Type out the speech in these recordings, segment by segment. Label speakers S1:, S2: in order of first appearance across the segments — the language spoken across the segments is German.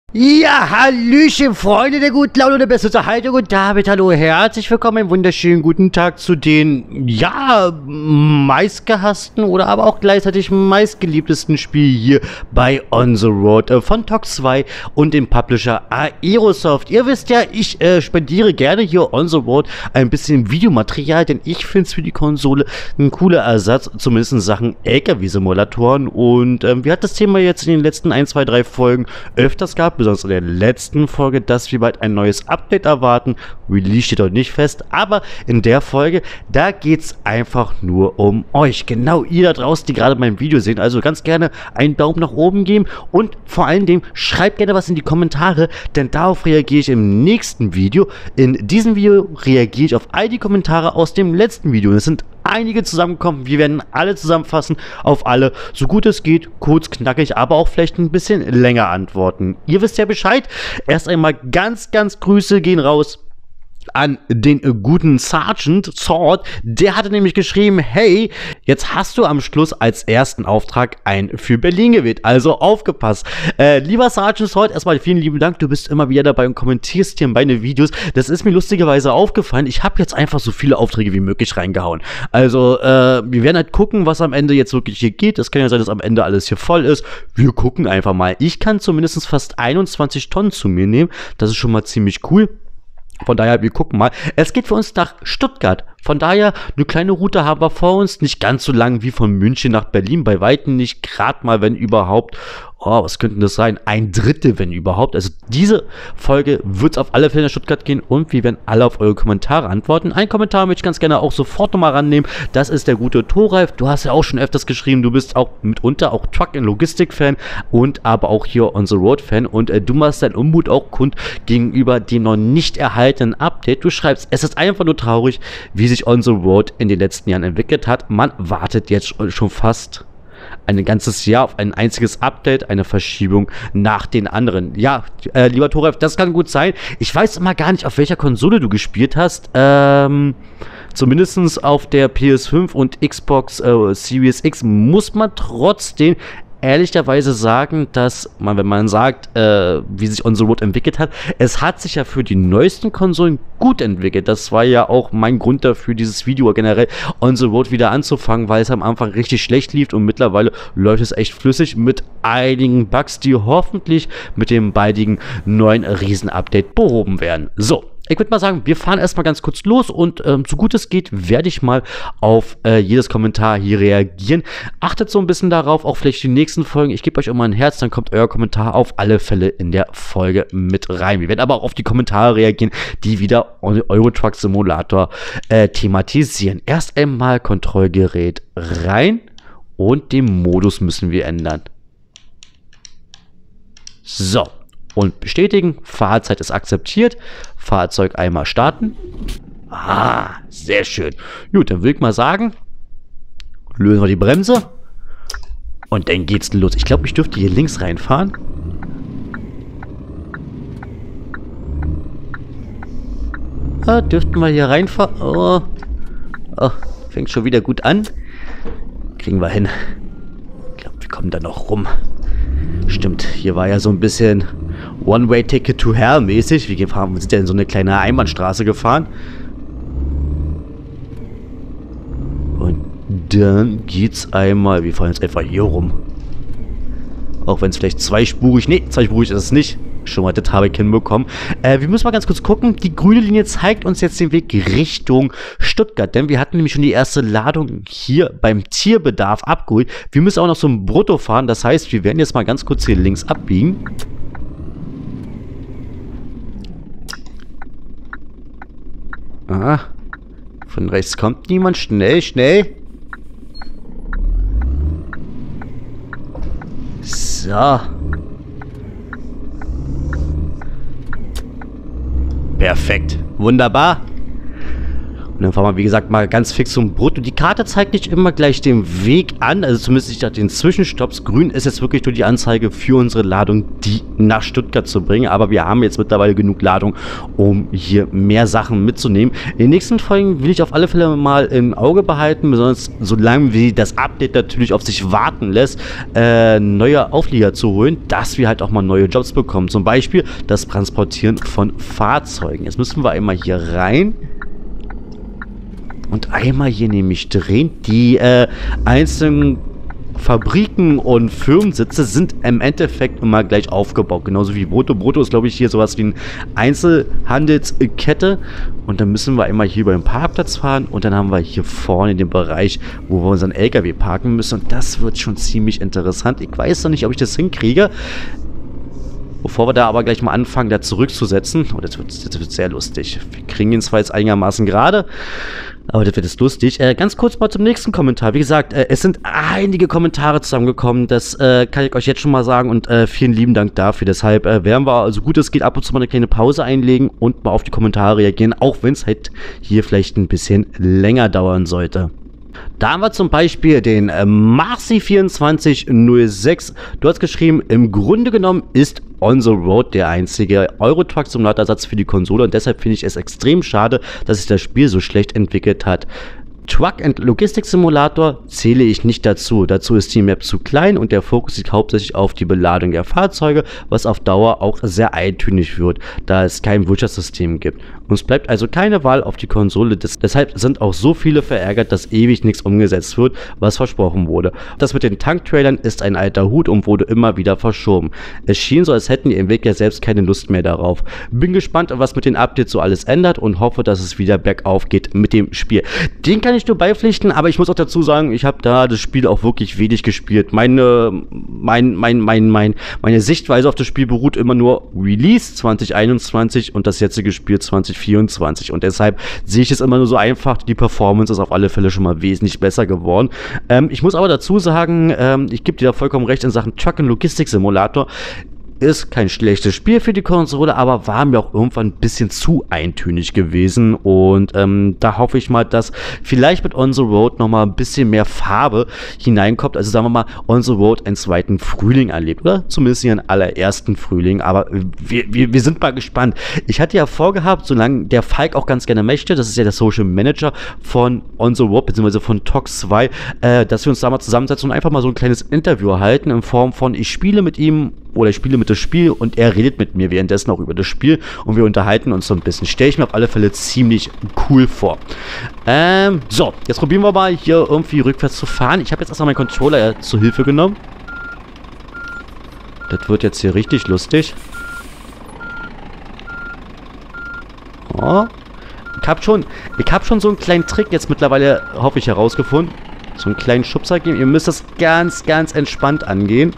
S1: Ja, Hallöchen, Freunde der guten Laune und der besten Unterhaltung und damit hallo, herzlich willkommen, einen wunderschönen guten Tag zu den, ja, meistgehassten oder aber auch gleichzeitig meistgeliebtesten Spiel hier bei On The Road von TOX 2 und dem Publisher Aerosoft. Ihr wisst ja, ich spendiere gerne hier On The Road ein bisschen Videomaterial, denn ich finde es für die Konsole ein cooler Ersatz, zumindest in Sachen LKW-Simulatoren und wir hatten das Thema jetzt in den letzten 1, 2, 3 Folgen öfters gehabt, besonders in der letzten Folge, dass wir bald ein neues Update erwarten. Release steht doch nicht fest, aber in der Folge, da geht es einfach nur um euch. Genau, ihr da draußen, die gerade mein Video sehen. Also ganz gerne einen Daumen nach oben geben und vor allen Dingen schreibt gerne was in die Kommentare, denn darauf reagiere ich im nächsten Video. In diesem Video reagiere ich auf all die Kommentare aus dem letzten Video. Es sind einige zusammengekommen. Wir werden alle zusammenfassen, auf alle, so gut es geht, kurz, knackig, aber auch vielleicht ein bisschen länger antworten. Ihr wisst ja Bescheid. Erst einmal ganz Grüße gehen raus an den guten Sergeant Sword. Der hatte nämlich geschrieben, hey, jetzt hast du am Schluss als ersten Auftrag ein für Berlin gewählt, also aufgepasst. Lieber Sergeant Sword, erstmal vielen lieben Dank, du bist immer wieder dabei und kommentierst hier meine Videos. Das ist mir lustigerweise aufgefallen, ich habe jetzt einfach so viele Aufträge wie möglich reingehauen. Also, wir werden halt gucken, was am Ende jetzt wirklich hier geht. Es kann ja sein, dass am Ende alles hier voll ist. Wir gucken einfach mal. Ich kann zumindest fast 21 Tonnen zu mir nehmen. Das ist schon mal ziemlich cool. Von daher, wir gucken mal. Es geht für uns nach Stuttgart. Von daher, eine kleine Route haben wir vor uns. Nicht ganz so lang wie von München nach Berlin. Bei Weitem nicht. Gerade mal, wenn überhaupt. Oh, was könnte das sein? 1/3, wenn überhaupt. Also diese Folge wird es auf alle Fälle nach Stuttgart gehen. Und wir werden alle auf eure Kommentare antworten. Einen Kommentar möchte ich ganz gerne auch sofort nochmal rannehmen. Das ist der gute Thoralf. Du hast ja auch schon öfters geschrieben. Du bist auch mitunter auch Truck- und Logistik-Fan. Und aber auch hier On The Road-Fan. Und du machst deinen Unmut auch kund gegenüber dem noch nicht erhaltenen Update. Du schreibst, es ist einfach nur traurig, wie sich On The Road in den letzten Jahren entwickelt hat. Man wartet jetzt schon fast ein ganzes Jahr auf ein einziges Update, eine Verschiebung nach den anderen. Ja, lieber Thoralf, das kann gut sein. Ich weiß immer gar nicht, auf welcher Konsole du gespielt hast. Zumindest auf der PS5 und Xbox Series X muss man trotzdem ehrlicherweise sagen, dass man, wenn man sagt, wie sich On The Road entwickelt hat, es hat sich ja für die neuesten Konsolen gut entwickelt. Das war ja auch mein Grund dafür, dieses Video generell On The Road wieder anzufangen, weil es am Anfang richtig schlecht lief und mittlerweile läuft es echt flüssig mit einigen Bugs, die hoffentlich mit dem baldigen neuen Riesen-Update behoben werden. So. Ich würde mal sagen, wir fahren erstmal ganz kurz los und so gut es geht, werde ich mal auf jedes Kommentar hier reagieren. Achtet so ein bisschen darauf, auch vielleicht die nächsten Folgen. Ich gebe euch immer ein Herz, dann kommt euer Kommentar auf alle Fälle in der Folge mit rein. Wir werden aber auch auf die Kommentare reagieren, die wieder Euro Truck Simulator thematisieren. Erst einmal Kontrollgerät rein und den Modus müssen wir ändern. So. Und bestätigen, Fahrzeit ist akzeptiert, Fahrzeug einmal starten. Ah, sehr schön. Gut, dann würde ich mal sagen, lösen wir die Bremse und dann geht's los. Ich glaube, ich dürfte hier links reinfahren. Ah, dürften wir hier reinfahren. Oh, fängt schon wieder gut an. Kriegen wir hin. Ich glaube, wir kommen da noch rum. Stimmt, hier war ja so ein bisschen One-Way-Ticket to Hell mäßig. Wir sind ja in so eine kleine Einbahnstraße gefahren. Und dann geht's einmal, wir fahren jetzt einfach hier rum. Auch wenn es vielleicht zweispurig ist es nicht. Schon mal, das habe ich hinbekommen. Wir müssen mal ganz kurz gucken. Die grüne Linie zeigt uns jetzt den Weg Richtung Stuttgart. Denn wir hatten nämlich schon die erste Ladung hier beim Tierbedarf abgeholt. Wir müssen auch noch so ein Brutto fahren. Das heißt, wir werden jetzt mal ganz kurz hier links abbiegen. Ah, von rechts kommt niemand. Schnell. So. Perfekt. Wunderbar. Und dann fahren wir, wie gesagt, mal ganz fix zum Brutto. Die Karte zeigt nicht immer gleich den Weg an, also zumindest nicht den Zwischenstopps. Grün ist jetzt wirklich nur die Anzeige für unsere Ladung, die nach Stuttgart zu bringen. Aber wir haben jetzt mittlerweile genug Ladung, um hier mehr Sachen mitzunehmen. In den nächsten Folgen will ich auf alle Fälle mal im Auge behalten, besonders solange wie das Update natürlich auf sich warten lässt, neue Auflieger zu holen, dass wir halt auch mal neue Jobs bekommen. Zum Beispiel das Transportieren von Fahrzeugen. Jetzt müssen wir einmal hier rein. Und einmal hier nämlich drehen. Die einzelnen Fabriken und Firmensitze sind im Endeffekt immer gleich aufgebaut. Genauso wie Brutto. Brutto ist, glaube ich, hier sowas wie eine Einzelhandelskette. Und dann müssen wir einmal hier über den Parkplatz fahren. Und dann haben wir hier vorne den Bereich, wo wir unseren LKW parken müssen. Und das wird schon ziemlich interessant. Ich weiß noch nicht, ob ich das hinkriege. Bevor wir da aber gleich mal anfangen, da zurückzusetzen. Oh, das wird sehr lustig. Wir kriegen ihn zwar jetzt einigermaßen gerade, aber das wird jetzt lustig. Ganz kurz mal zum nächsten Kommentar. Wie gesagt, es sind einige Kommentare zusammengekommen. Das kann ich euch jetzt schon mal sagen. Und vielen lieben Dank dafür. Deshalb werden wir, so gut es geht, ab und zu mal eine kleine Pause einlegen und mal auf die Kommentare reagieren. Auch wenn es halt hier vielleicht ein bisschen länger dauern sollte. Da haben wir zum Beispiel den Marci2406. Du hast geschrieben, im Grunde genommen ist On the Road der einzige Euro-Truck-Simulator-Ersatz für die Konsole und deshalb finde ich es extrem schade, dass sich das Spiel so schlecht entwickelt hat. Truck and Logistik Simulator zähle ich nicht dazu. Dazu ist die Map zu klein und der Fokus liegt hauptsächlich auf die Beladung der Fahrzeuge, was auf Dauer auch sehr eintönig wird, da es kein Wirtschaftssystem gibt. Uns bleibt also keine Wahl auf die Konsole, deshalb sind auch so viele verärgert, dass ewig nichts umgesetzt wird, was versprochen wurde. Das mit den Tanktrailern ist ein alter Hut und wurde immer wieder verschoben. Es schien so, als hätten die Entwickler selbst keine Lust mehr darauf. Bin gespannt, was mit den Updates so alles ändert und hoffe, dass es wieder bergauf geht mit dem Spiel. Den kann ich nur beipflichten, aber ich muss auch dazu sagen, ich habe da das Spiel auch wirklich wenig gespielt. Meine Sichtweise auf das Spiel beruht immer nur Release 2021 und das jetzige Spiel 2024 und deshalb sehe ich es immer nur so einfach, die Performance ist auf alle Fälle schon mal wesentlich besser geworden. Ich muss aber dazu sagen, ich gebe dir da vollkommen recht in Sachen Truck- und Logistik-Simulator. Ist kein schlechtes Spiel für die Konsole, aber war mir auch irgendwann ein bisschen zu eintönig gewesen und da hoffe ich mal, dass vielleicht mit On the Road nochmal ein bisschen mehr Farbe hineinkommt, also sagen wir mal, On the Road einen zweiten Frühling erlebt oder zumindest ihren allerersten Frühling, aber wir sind mal gespannt. Ich hatte ja vorgehabt, solange der Falk auch ganz gerne möchte, das ist ja der Social Manager von On the Road bzw. von Tox 2, dass wir uns da mal zusammensetzen und einfach mal so ein kleines Interview halten in Form von, ich spiele mit ihm oder ich spiele mit das Spiel und er redet mit mir währenddessen auch über das Spiel und wir unterhalten uns so ein bisschen. Stelle ich mir auf alle Fälle ziemlich cool vor. So, jetzt probieren wir mal hier irgendwie rückwärts zu fahren. Ich habe jetzt erstmal meinen Controller zur Hilfe genommen. Das wird jetzt hier richtig lustig. Oh. Ich hab schon so einen kleinen Trick jetzt mittlerweile, hoffe ich, herausgefunden. So einen kleinen Schubser geben. Ihr müsst das ganz, ganz entspannt angehen.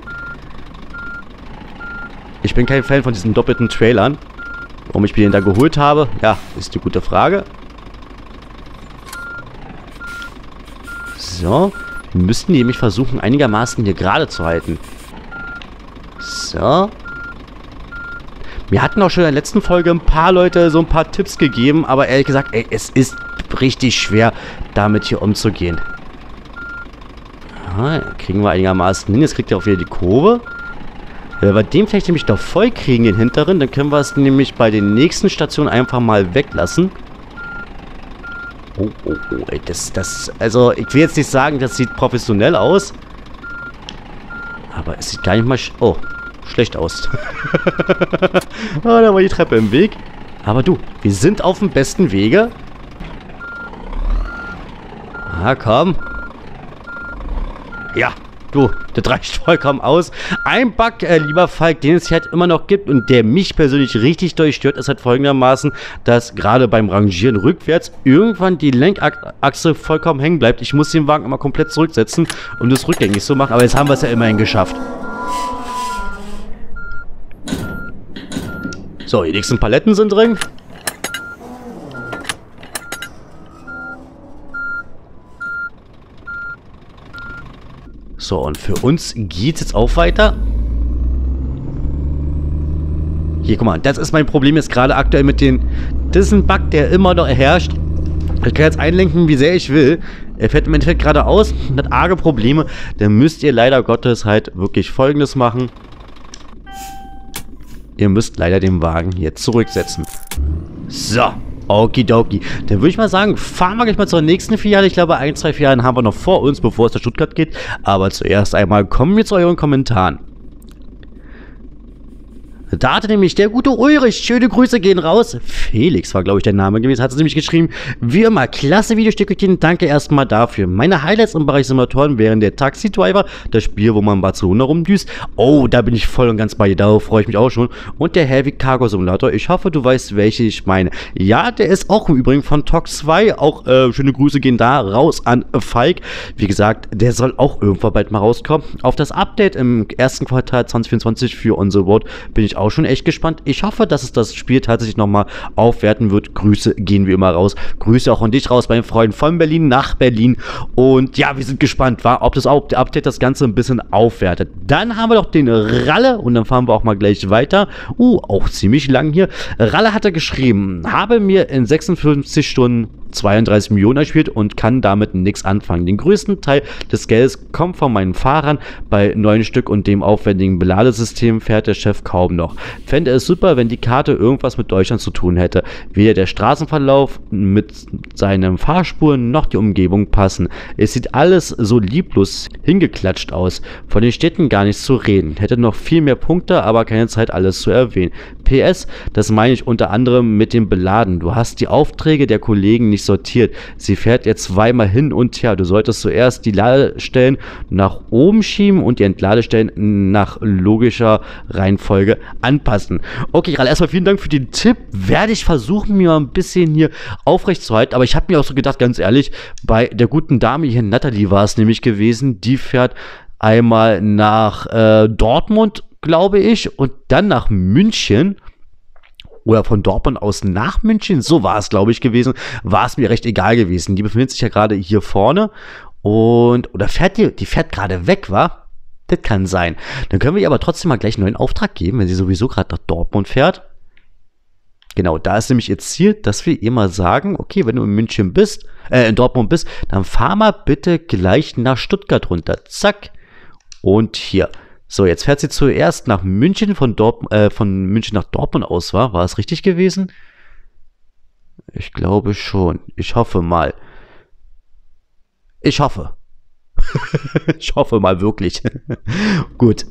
S1: Ich bin kein Fan von diesen doppelten Trailern. Warum ich mir den da geholt habe, ja, ist eine gute Frage. So, wir müssten nämlich versuchen, einigermaßen hier gerade zu halten. So. Mir hatten auch schon in der letzten Folge ein paar Leute so ein paar Tipps gegeben, aber ehrlich gesagt, ey, es ist richtig schwer, damit hier umzugehen. Ja, kriegen wir einigermaßen hin. Jetzt kriegt er auch wieder die Kurve. Wenn wir den vielleicht nämlich noch voll kriegen, den hinteren, dann können wir es nämlich bei den nächsten Stationen einfach mal weglassen. Oh, ey, also ich will jetzt nicht sagen, das sieht professionell aus. Aber es sieht gar nicht mal, schlecht aus. Oh, da war die Treppe im Weg. Aber du, wir sind auf dem besten Wege. Ah, komm. Ja. Du, das reicht vollkommen aus. Ein Bug, lieber Falk, den es hier halt immer noch gibt und der mich persönlich richtig durchstört, ist halt folgendermaßen, dass gerade beim Rangieren rückwärts irgendwann die Lenkachse vollkommen hängen bleibt. Ich muss den Wagen immer komplett zurücksetzen, um das rückgängig zu machen, aber jetzt haben wir es ja immerhin geschafft. So, die nächsten Paletten sind drin. So, und für uns geht es jetzt auch weiter. Hier, guck mal, das ist mein Problem jetzt gerade aktuell mit den... Das ist ein Bug, der immer noch herrscht. Ich kann jetzt einlenken, wie sehr ich will. Er fährt im Endeffekt geradeaus und hat arge Probleme. Dann müsst ihr leider Gottes halt wirklich Folgendes machen. Ihr müsst leider den Wagen jetzt zurücksetzen. So, okidoki. Dann würde ich mal sagen, fahren wir gleich mal zur nächsten Filiale. Ich glaube, 1, 2 Filialen haben wir noch vor uns, bevor es nach Stuttgart geht. Aber zuerst einmal kommen wir zu euren Kommentaren. Da hatte nämlich der gute Ulrich, schöne Grüße gehen raus. Felix war, glaube ich, der Name gewesen, hat es nämlich geschrieben. Wie immer, klasse Videostückchen, danke erstmal dafür. Meine Highlights im Bereich Simulatoren wären der Taxi Driver, das Spiel, wo man in Barcelona rumdüst. Oh, da bin ich voll und ganz bei dir, darauf freue ich mich auch schon. Und der Heavy Cargo Simulator, ich hoffe, du weißt, welche ich meine. Ja, der ist auch im Übrigen von Tox 2, auch schöne Grüße gehen da raus an Falk. Wie gesagt, der soll auch irgendwann bald mal rauskommen. Auf das Update im ersten Quartal 2024 für On The Road bin ich auch schon echt gespannt. Ich hoffe, dass es das Spiel tatsächlich nochmal aufwerten wird. Grüße gehen wie immer raus. Grüße auch an dich raus, meine Freunde, von Berlin nach Berlin. Und ja, wir sind gespannt, ob das Update das Ganze ein bisschen aufwertet. Dann haben wir noch den Ralle und dann fahren wir auch mal gleich weiter. Auch ziemlich lang hier. Ralle hatte geschrieben, habe mir in 56 Stunden 32 Millionen erspielt und kann damit nichts anfangen. Den größten Teil des Geldes kommt von meinen Fahrern. Bei 9 Stück und dem aufwendigen Beladesystem fährt der Chef kaum noch. Fände es super, wenn die Karte irgendwas mit Deutschland zu tun hätte. Weder der Straßenverlauf mit seinen Fahrspuren noch die Umgebung passen. Es sieht alles so lieblos hingeklatscht aus. Von den Städten gar nichts zu reden. Hätte noch viel mehr Punkte, aber keine Zeit alles zu erwähnen. PS, das meine ich unter anderem mit dem Beladen. Du hast die Aufträge der Kollegen nicht sortiert. Sie fährt jetzt zweimal hin und her. Du solltest zuerst die Ladestellen nach oben schieben und die Entladestellen nach logischer Reihenfolge anpassen. Okay, gerade erstmal vielen Dank für den Tipp. Werde ich versuchen, mir mal ein bisschen hier aufrecht zu halten. Aber ich habe mir auch so gedacht, ganz ehrlich, bei der guten Dame hier, Natalie war es nämlich gewesen, die fährt einmal nach Dortmund, glaube ich, und dann nach München. Oder von Dortmund aus nach München, so war es, glaube ich, gewesen, war es mir recht egal gewesen. Die befindet sich ja gerade hier vorne und, oder fährt die fährt gerade weg, wa? Das kann sein. Dann können wir ihr aber trotzdem mal gleich einen neuen Auftrag geben, wenn sie sowieso gerade nach Dortmund fährt. Genau, da ist nämlich ihr Ziel, dass wir ihr mal sagen, okay, wenn du in München bist, in Dortmund bist, dann fahr mal bitte gleich nach Stuttgart runter. Zack. Und hier. So, jetzt fährt sie zuerst nach München, von München nach Dortmund aus, war es richtig gewesen? Ich glaube schon. Ich hoffe mal. Ich hoffe. Ich hoffe mal wirklich. Gut.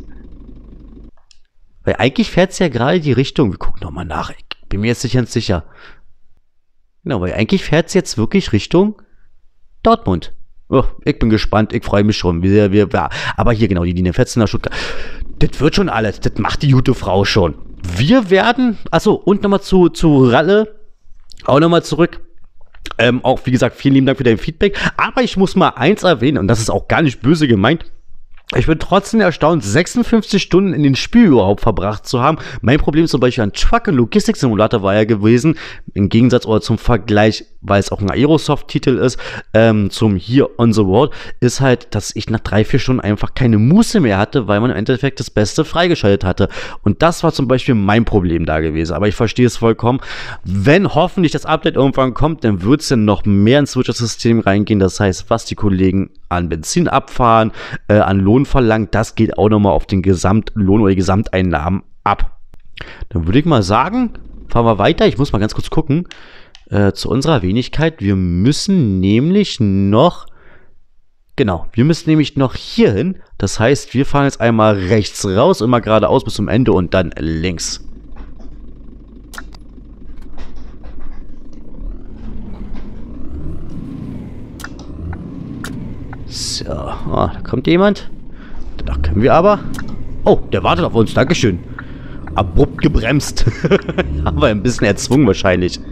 S1: Weil eigentlich fährt sie ja gerade die Richtung. Wir gucken nochmal nach. Ich bin mir jetzt nicht ganz sicher. Genau, weil eigentlich fährt sie jetzt wirklich Richtung Dortmund. Oh, ich bin gespannt, ich freue mich schon. Aber hier genau, die Linie fährt nach Stuttgart. Das wird schon alles, das macht die gute Frau schon. Wir werden, achso, und nochmal zu Ralle, auch nochmal zurück. Auch wie gesagt, vielen lieben Dank für dein Feedback. Aber ich muss mal eins erwähnen, und das ist auch gar nicht böse gemeint. Ich bin trotzdem erstaunt, 56 Stunden in den Spiel überhaupt verbracht zu haben. Mein Problem zum Beispiel an Truck- und Logistik-Simulator war ja gewesen, im Gegensatz oder zum Vergleich, weil es auch ein Aerosoft-Titel ist, zum hier On The Road, ist halt, dass ich nach 3-4 Stunden einfach keine Muße mehr hatte, weil man im Endeffekt das Beste freigeschaltet hatte. Und das war zum Beispiel mein Problem da gewesen. Aber ich verstehe es vollkommen. Wenn hoffentlich das Update irgendwann kommt, dann wird es ja noch mehr ins Wirtschaftssystem reingehen. Das heißt, was die Kollegen an Benzin abfahren, an Lohn verlangt, das geht auch nochmal auf den Gesamtlohn oder die Gesamteinnahmen ab. Dann würde ich mal sagen, fahren wir weiter. Ich muss mal ganz kurz gucken. Zu unserer Wenigkeit. Wir müssen nämlich noch, genau, wir müssen nämlich noch hier hin. Das heißt, wir fahren jetzt einmal rechts raus, immer geradeaus bis zum Ende und dann links. So, da kommt jemand. Da können wir aber. Oh, der wartet auf uns. Dankeschön. Abrupt gebremst. Haben wir ein bisschen erzwungen wahrscheinlich.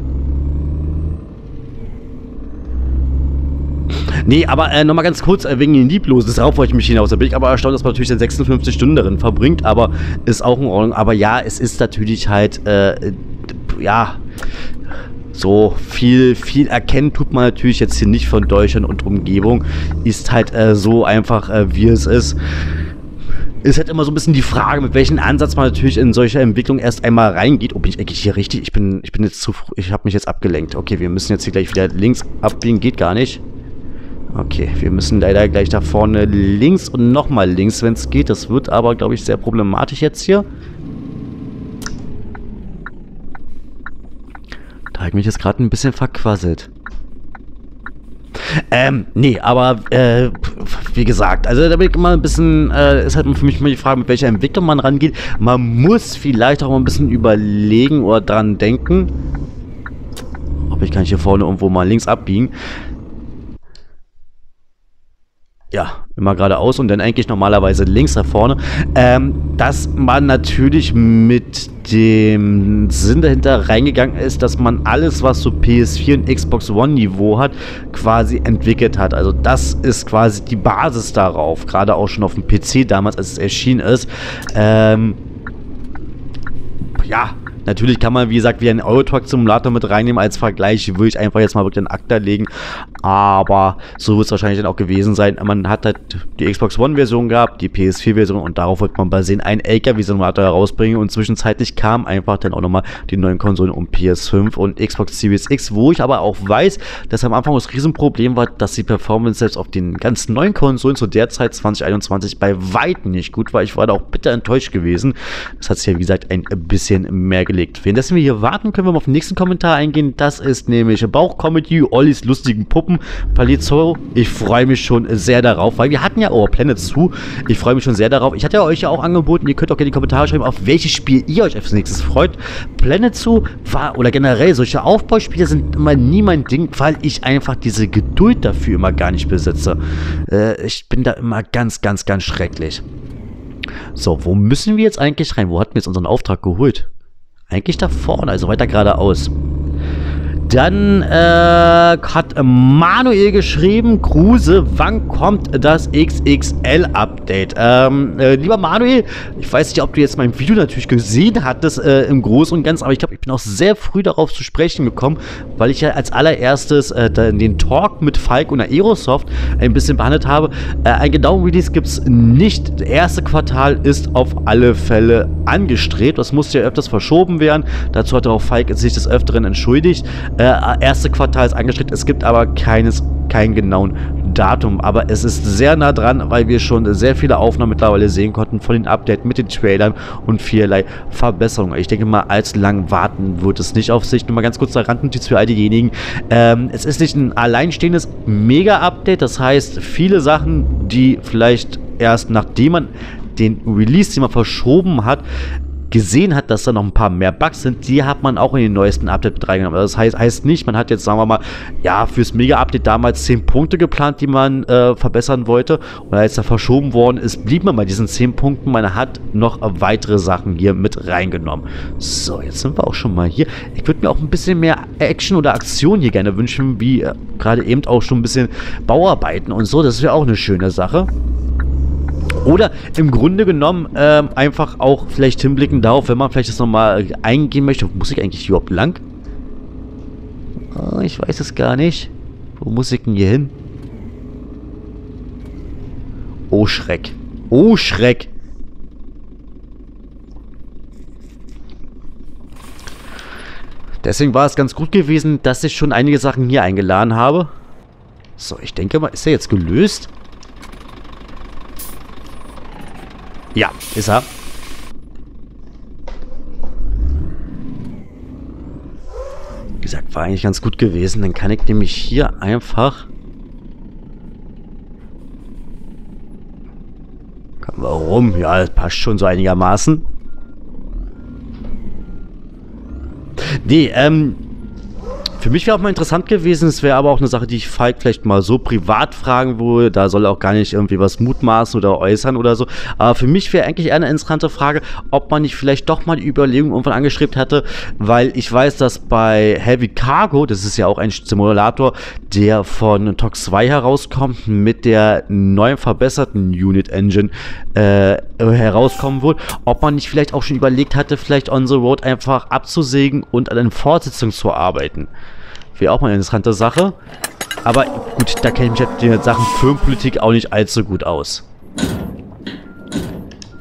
S1: Nee, aber nochmal ganz kurz, wegen den Lieblosen, darauf wollte ich mich hinaus. Da bin ich aber erstaunt, dass man natürlich dann 56 Stunden darin verbringt, aber ist auch in Ordnung. Aber ja, es ist natürlich halt, ja, so viel erkennen tut man natürlich jetzt hier nicht von Deutschland und Umgebung. Ist halt so einfach, wie es ist. ist halt immer so ein bisschen die Frage, mit welchem Ansatz man natürlich in solche Entwicklung erst einmal reingeht. Oh, bin ich eigentlich hier richtig? Ich bin jetzt zu früh. Ich habe mich jetzt abgelenkt. Okay, wir müssen jetzt hier gleich wieder links abbiegen. Geht gar nicht. Okay, wir müssen leider gleich da vorne links und nochmal links, wenn es geht. Das wird aber, glaube ich, sehr problematisch jetzt hier. Da habe ich mich jetzt gerade ein bisschen verquasselt. Nee, aber, wie gesagt, also da bin ich immer ein bisschen, ist halt für mich mal die Frage, mit welcher Entwicklung man rangeht. Man muss vielleicht auch mal ein bisschen überlegen oder dran denken. Ob ich kann hier vorne irgendwo mal links abbiegen. Ja, immer geradeaus und dann eigentlich normalerweise links da vorne, dass man natürlich mit dem Sinn dahinter reingegangen ist, dass man alles, was so PS4 und Xbox One Niveau hat, quasi entwickelt hat. Also das ist quasi die Basis darauf, gerade auch schon auf dem PC damals, als es erschienen ist. Ja, natürlich kann man, wie gesagt, wie einen Eurotruck-Simulator mit reinnehmen als Vergleich. Würde ich einfach jetzt mal wirklich in ACTA legen. Aber so wird es wahrscheinlich dann auch gewesen sein. Man hat halt die Xbox One-Version gehabt, die PS4-Version und darauf wird man basierend einen LKW-Simulator herausbringen. Und zwischenzeitlich kamen einfach dann auch nochmal die neuen Konsolen um PS5 und Xbox Series X, wo ich aber auch weiß, dass am Anfang das Riesenproblem war, dass die Performance selbst auf den ganz neuen Konsolen zu der Zeit 2021 bei weitem nicht gut war. Ich war da auch bitter enttäuscht gewesen. Das hat sich ja, wie gesagt, ein bisschen mehr gelegt. Währenddessen wir hier warten, können wir mal auf den nächsten Kommentar eingehen. Das ist nämlich Bauch-Comedy, Ollis lustigen Puppen, Palizoro. Ich freue mich schon sehr darauf, weil wir hatten ja Our Planet 2. Ich freue mich schon sehr darauf. Ich hatte ja euch ja auch angeboten, ihr könnt auch gerne in die Kommentare schreiben, auf welches Spiel ihr euch als nächstes freut. Planet 2 war, oder generell, solche Aufbauspiele sind immer nie mein Ding, weil ich einfach diese Geduld dafür immer gar nicht besitze. Ich bin da immer ganz, ganz, ganz schrecklich. So, wo müssen wir jetzt eigentlich rein? Wo hatten wir jetzt unseren Auftrag geholt? Eigentlich da vorne, also weiter geradeaus. Dann hat Manuel geschrieben, Kruse, wann kommt das XXL-Update? Lieber Manuel, ich weiß nicht, ob du jetzt mein Video natürlich gesehen hattest im Großen und Ganzen, aber ich glaube, ich bin auch sehr früh darauf zu sprechen gekommen, weil ich ja als allererstes den Talk mit Falk und Aerosoft ein bisschen behandelt habe. Ein genauen Release gibt es nicht. Das erste Quartal ist auf alle Fälle angestrebt. Das musste ja öfters verschoben werden. Dazu hat auch Falk sich des Öfteren entschuldigt. Erste Quartal ist angestrebt, es gibt aber keinen genauen Datum, aber es ist sehr nah dran, weil wir schon sehr viele Aufnahmen mittlerweile sehen konnten von den Updates mit den Trailern und vielerlei Verbesserungen. Ich denke mal, allzu lang warten wird es nicht auf sich. Nur mal ganz kurz der Randnotiz für all diejenigen. Es ist nicht ein alleinstehendes Mega-Update, das heißt, viele Sachen, die vielleicht erst nachdem man den Release, den man verschoben hat, gesehen hat, dass da noch ein paar mehr Bugs sind, die hat man auch in den neuesten Update mit reingenommen. Also das heißt nicht, man hat jetzt, sagen wir mal, ja, fürs Mega-Update damals 10 Punkte geplant, die man verbessern wollte. Und als da verschoben worden ist, blieb man bei diesen 10 Punkten. Man hat noch weitere Sachen hier mit reingenommen. So, jetzt sind wir auch schon mal hier. Ich würde mir auch ein bisschen mehr Action oder Aktion hier gerne wünschen, wie gerade eben auch schon ein bisschen Bauarbeiten und so. Das wäre auch eine schöne Sache. Oder im Grunde genommen einfach auch vielleicht hinblicken darauf, wenn man vielleicht das nochmal eingehen möchte. Wo muss ich eigentlich überhaupt lang? Oh, ich weiß es gar nicht. Wo muss ich denn hier hin? Oh Schreck. Oh Schreck. Deswegen war es ganz gut gewesen, dass ich schon einige Sachen hier eingeladen habe. So, ich denke mal, ist er jetzt gelöst? Ja, ist er. Wie gesagt, war eigentlich ganz gut gewesen. Dann kann ich nämlich hier einfach... Kommen wir rum. Ja, das passt schon so einigermaßen. Nee, für mich wäre auch mal interessant gewesen, es wäre aber auch eine Sache, die ich Falk vielleicht mal so privat fragen würde, da soll er auch gar nicht irgendwie was mutmaßen oder äußern oder so, aber für mich wäre eigentlich eher eine interessante Frage, ob man nicht vielleicht doch mal die Überlegung irgendwann angestrebt hatte, weil ich weiß, dass bei Heavy Cargo, das ist ja auch ein Simulator, der von TOX 2 herauskommt, mit der neuen verbesserten Unit Engine herauskommen wird, ob man nicht vielleicht auch schon überlegt hatte, vielleicht On the Road einfach abzusägen und an einer Fortsetzung zu arbeiten. Wäre auch mal eine interessante Sache. Aber gut, da kenne ich mich mit den Sachen Firmenpolitik auch nicht allzu gut aus.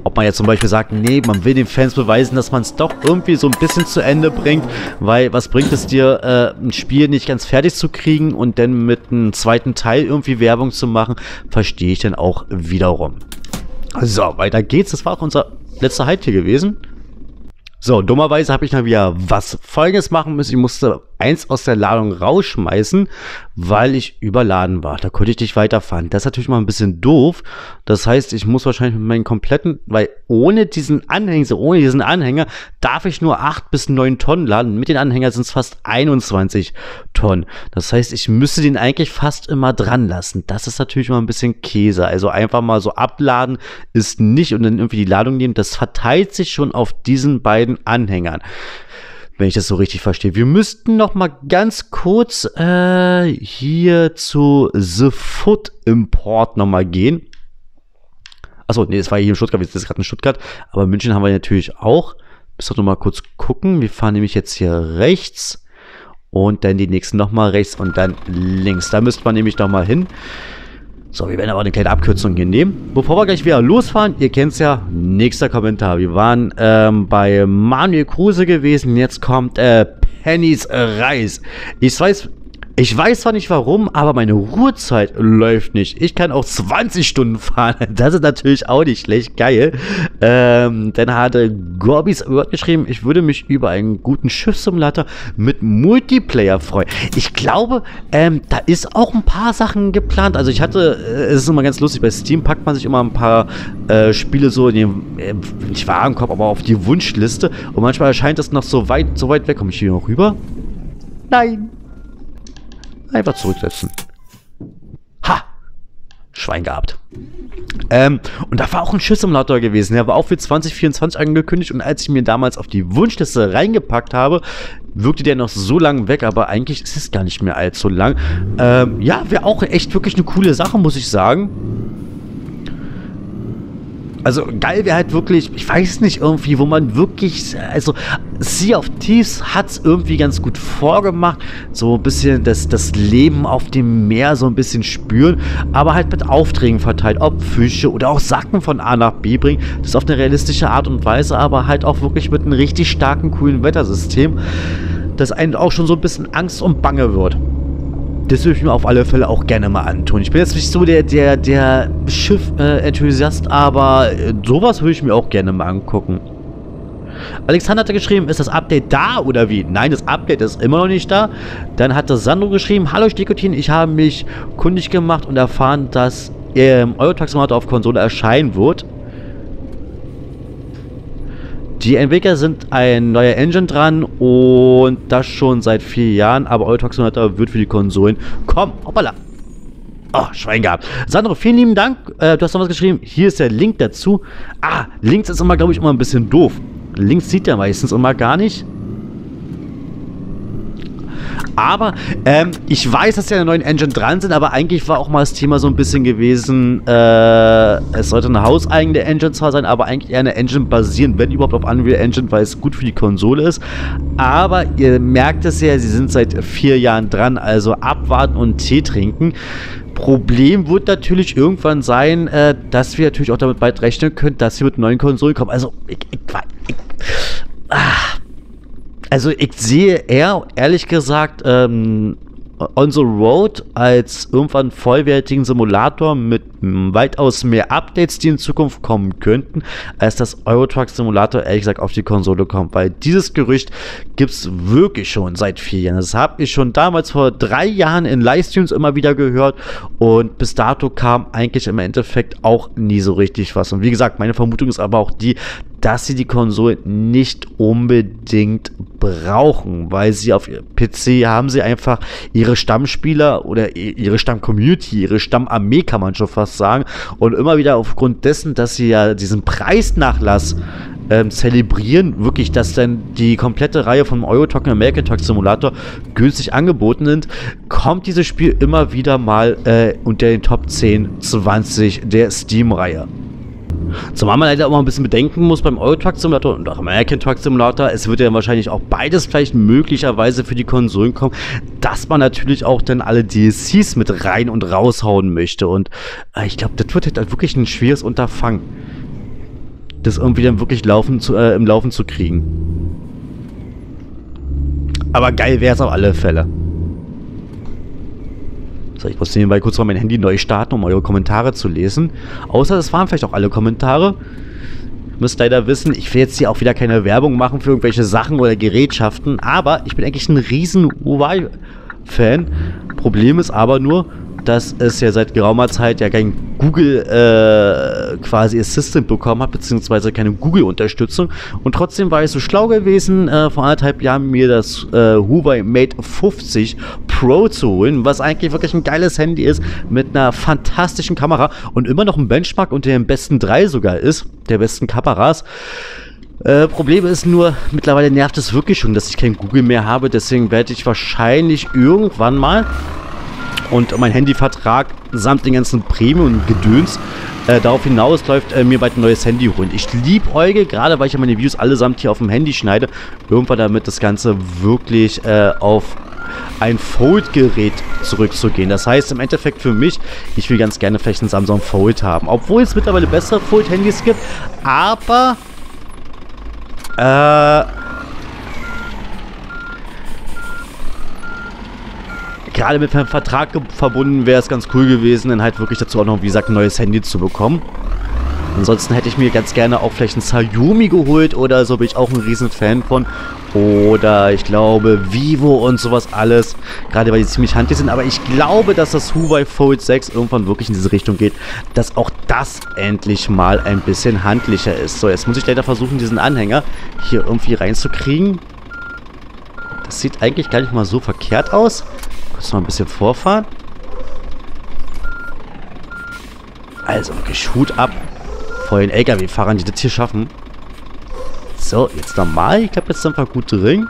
S1: Ob man jetzt zum Beispiel sagt, nee, man will den Fans beweisen, dass man es doch irgendwie so ein bisschen zu Ende bringt, weil was bringt es dir, ein Spiel nicht ganz fertig zu kriegen und dann mit einem zweiten Teil irgendwie Werbung zu machen, verstehe ich dann auch wiederum. So, weiter geht's. Das war auch unser letzter Halt hier gewesen. So, dummerweise habe ich dann wieder was Folgendes machen müssen. Ich musste eins aus der Ladung rausschmeißen, weil ich überladen war. Da konnte ich nicht weiterfahren. Das ist natürlich mal ein bisschen doof. Das heißt, ich muss wahrscheinlich mit meinen kompletten, weil ohne diesen Anhänger darf ich nur 8 bis 9 Tonnen laden. Mit den Anhängern sind es fast 21 Tonnen. Das heißt, ich müsste den eigentlich fast immer dran lassen. Das ist natürlich mal ein bisschen Käse. Also einfach mal so abladen ist nicht und dann irgendwie die Ladung nehmen. Das verteilt sich schon auf diesen beiden Anhängern, wenn ich das so richtig verstehe. Wir müssten noch mal ganz kurz hier zu The Food Import noch mal gehen. Achso, nee, das war hier in Stuttgart, das ist gerade in Stuttgart, aber München haben wir natürlich auch. Müssen wir noch mal kurz gucken. Wir fahren nämlich jetzt hier rechts und dann die nächsten noch mal rechts und dann links. Da müsste man nämlich noch mal hin. So, wir werden aber eine kleine Abkürzung hier nehmen. Bevor wir gleich wieder losfahren, ihr kennt es ja, nächster Kommentar. Wir waren bei Manuel Kruse gewesen, jetzt kommt Pennys Reis. Ich weiß zwar nicht warum, aber meine Ruhezeit läuft nicht. Ich kann auch 20 Stunden fahren. Das ist natürlich auch nicht schlecht. Geil. Dann hatte Gorbis Word geschrieben, ich würde mich über einen guten Schiffssimulator mit Multiplayer freuen. Ich glaube, da ist auch ein paar Sachen geplant. Also ich hatte, es ist immer ganz lustig, bei Steam packt man sich immer ein paar Spiele so in den, nicht Warenkorb, aber auf die Wunschliste. Und manchmal erscheint es noch so weit weg. Komme ich hier noch rüber? Nein. Einfach zurücksetzen. Ha! Schwein gehabt. Und da war auch ein Schiffssimulator gewesen. Der war auch für 2024 angekündigt. Und als ich mir damals auf die Wunschliste reingepackt habe, wirkte der noch so lang weg. Aber eigentlich ist es gar nicht mehr allzu lang. Ja, wäre auch echt wirklich eine coole Sache, muss ich sagen. Also geil wäre halt wirklich, ich weiß nicht, irgendwie, wo man wirklich, also Sea of Thieves hat es irgendwie ganz gut vorgemacht, so ein bisschen das Leben auf dem Meer so ein bisschen spüren, aber halt mit Aufträgen verteilt, ob Fische oder auch Sacken von A nach B bringen, das auf eine realistische Art und Weise, aber halt auch wirklich mit einem richtig starken, coolen Wettersystem, das einen auch schon so ein bisschen Angst und Bange wird. Das würde ich mir auf alle Fälle auch gerne mal antun. Ich bin jetzt nicht so der Schiff-Enthusiast, aber sowas würde ich mir auch gerne mal angucken. Alexander hatte geschrieben, ist das Update da oder wie? Nein, das Update ist immer noch nicht da. Dann hatte Sandro geschrieben, hallo Stikotin, ich habe mich kundig gemacht und erfahren, dass Euro Truck Simulator auf Konsole erscheinen wird. Die Entwickler sind ein neuer Engine dran und das schon seit 4 Jahren, aber Euro Truck Simulator wird für die Konsolen kommen. Hoppala. Oh, Schwein gehabt. Sandro, vielen lieben Dank. Du hast noch was geschrieben. Hier ist der Link dazu. Ah, Links ist immer, glaube ich, immer ein bisschen doof. Links sieht er meistens immer gar nicht. Aber ich weiß, dass ja eine neuen Engine dran sind, aber eigentlich war auch mal das Thema so ein bisschen gewesen, es sollte eine hauseigene Engine zwar sein, aber eigentlich eher eine Engine basieren, wenn überhaupt auf Unreal Engine, weil es gut für die Konsole ist. Aber ihr merkt es ja, sie sind seit 4 Jahren dran, also abwarten und Tee trinken. Problem wird natürlich irgendwann sein, dass wir natürlich auch damit bald rechnen können, dass wir mit neuen Konsolen kommen. Also, Also ich sehe eher, ehrlich gesagt, On the Road als irgendwann vollwertigen Simulator mit weitaus mehr Updates, die in Zukunft kommen könnten, als das Euro Truck Simulator, ehrlich gesagt, auf die Konsole kommt. Weil dieses Gerücht gibt es wirklich schon seit 4 Jahren. Das habe ich schon damals vor 3 Jahren in Livestreams immer wieder gehört und bis dato kam eigentlich im Endeffekt auch nie so richtig was. Und wie gesagt, meine Vermutung ist aber auch die, dass sie die Konsole nicht unbedingt brauchen, weil sie auf PC haben sie einfach ihre Stammspieler oder ihre Stammcommunity, ihre Stammarmee, kann man schon fast sagen. Und immer wieder aufgrund dessen, dass sie ja diesen Preisnachlass zelebrieren, wirklich, dass dann die komplette Reihe vom Euro Truck und American Truck Simulator günstig angeboten sind, kommt dieses Spiel immer wieder mal unter den Top 10, 20 der Steam-Reihe. Zumal man leider auch mal ein bisschen bedenken muss beim Euro Truck Simulator und auch American Truck Simulator, es wird ja wahrscheinlich auch beides vielleicht möglicherweise für die Konsolen kommen, dass man natürlich auch dann alle DLCs mit rein und raushauen möchte und ich glaube, das wird halt wirklich ein schweres Unterfangen. das irgendwie dann wirklich im Laufen zu kriegen. Aber geil wäre es auf alle Fälle. So, ich muss nebenbei kurz mal mein Handy neu starten, um eure Kommentare zu lesen. Außer es waren vielleicht auch alle Kommentare. Ihr müsst leider wissen, ich will jetzt hier auch wieder keine Werbung machen für irgendwelche Sachen oder Gerätschaften, aber ich bin eigentlich ein riesen UI-Fan. Problem ist aber nur, dass es ja seit geraumer Zeit ja kein Google quasi Assistant bekommen hat, beziehungsweise keine Google-Unterstützung. Und trotzdem war ich so schlau gewesen, vor 1,5 Jahren mir das Huawei Mate 50 Pro zu holen, was eigentlich wirklich ein geiles Handy ist, mit einer fantastischen Kamera und immer noch ein Benchmark unter den besten 3 sogar ist, der besten Kameras. Problem ist nur, mittlerweile nervt es wirklich schon, dass ich kein Google mehr habe, deswegen werde ich wahrscheinlich irgendwann mal und mein Handyvertrag samt den ganzen Premium und Gedöns darauf hinausläuft, mir bald ein neues Handy holen. Ich liebäuge, gerade weil ich ja meine Videos allesamt hier auf dem Handy schneide, irgendwann damit das Ganze wirklich auf ein Fold-Gerät zurückzugehen. Das heißt im Endeffekt für mich, ich will ganz gerne vielleicht ein Samsung Fold haben. Obwohl es mittlerweile bessere Fold-Handys gibt, aber gerade mit einem Vertrag verbunden wäre es ganz cool gewesen, dann halt wirklich dazu auch noch, wie gesagt, ein neues Handy zu bekommen. Ansonsten hätte ich mir ganz gerne auch vielleicht ein Xiaomi geholt oder so, bin ich auch ein riesen Fan von. Oder ich glaube Vivo und sowas alles, gerade weil die ziemlich handlich sind. Aber ich glaube, dass das Huawei Fold 6 irgendwann wirklich in diese Richtung geht, dass auch das endlich mal ein bisschen handlicher ist. So, jetzt muss ich leider versuchen, diesen Anhänger hier irgendwie reinzukriegen. Das sieht eigentlich gar nicht mal so verkehrt aus. Kurz noch ein bisschen vorfahren. Also wirklich Hut ab vor den LKW-Fahrern, die das hier schaffen. So, jetzt nochmal. Ich glaube, jetzt sind wir gut drin.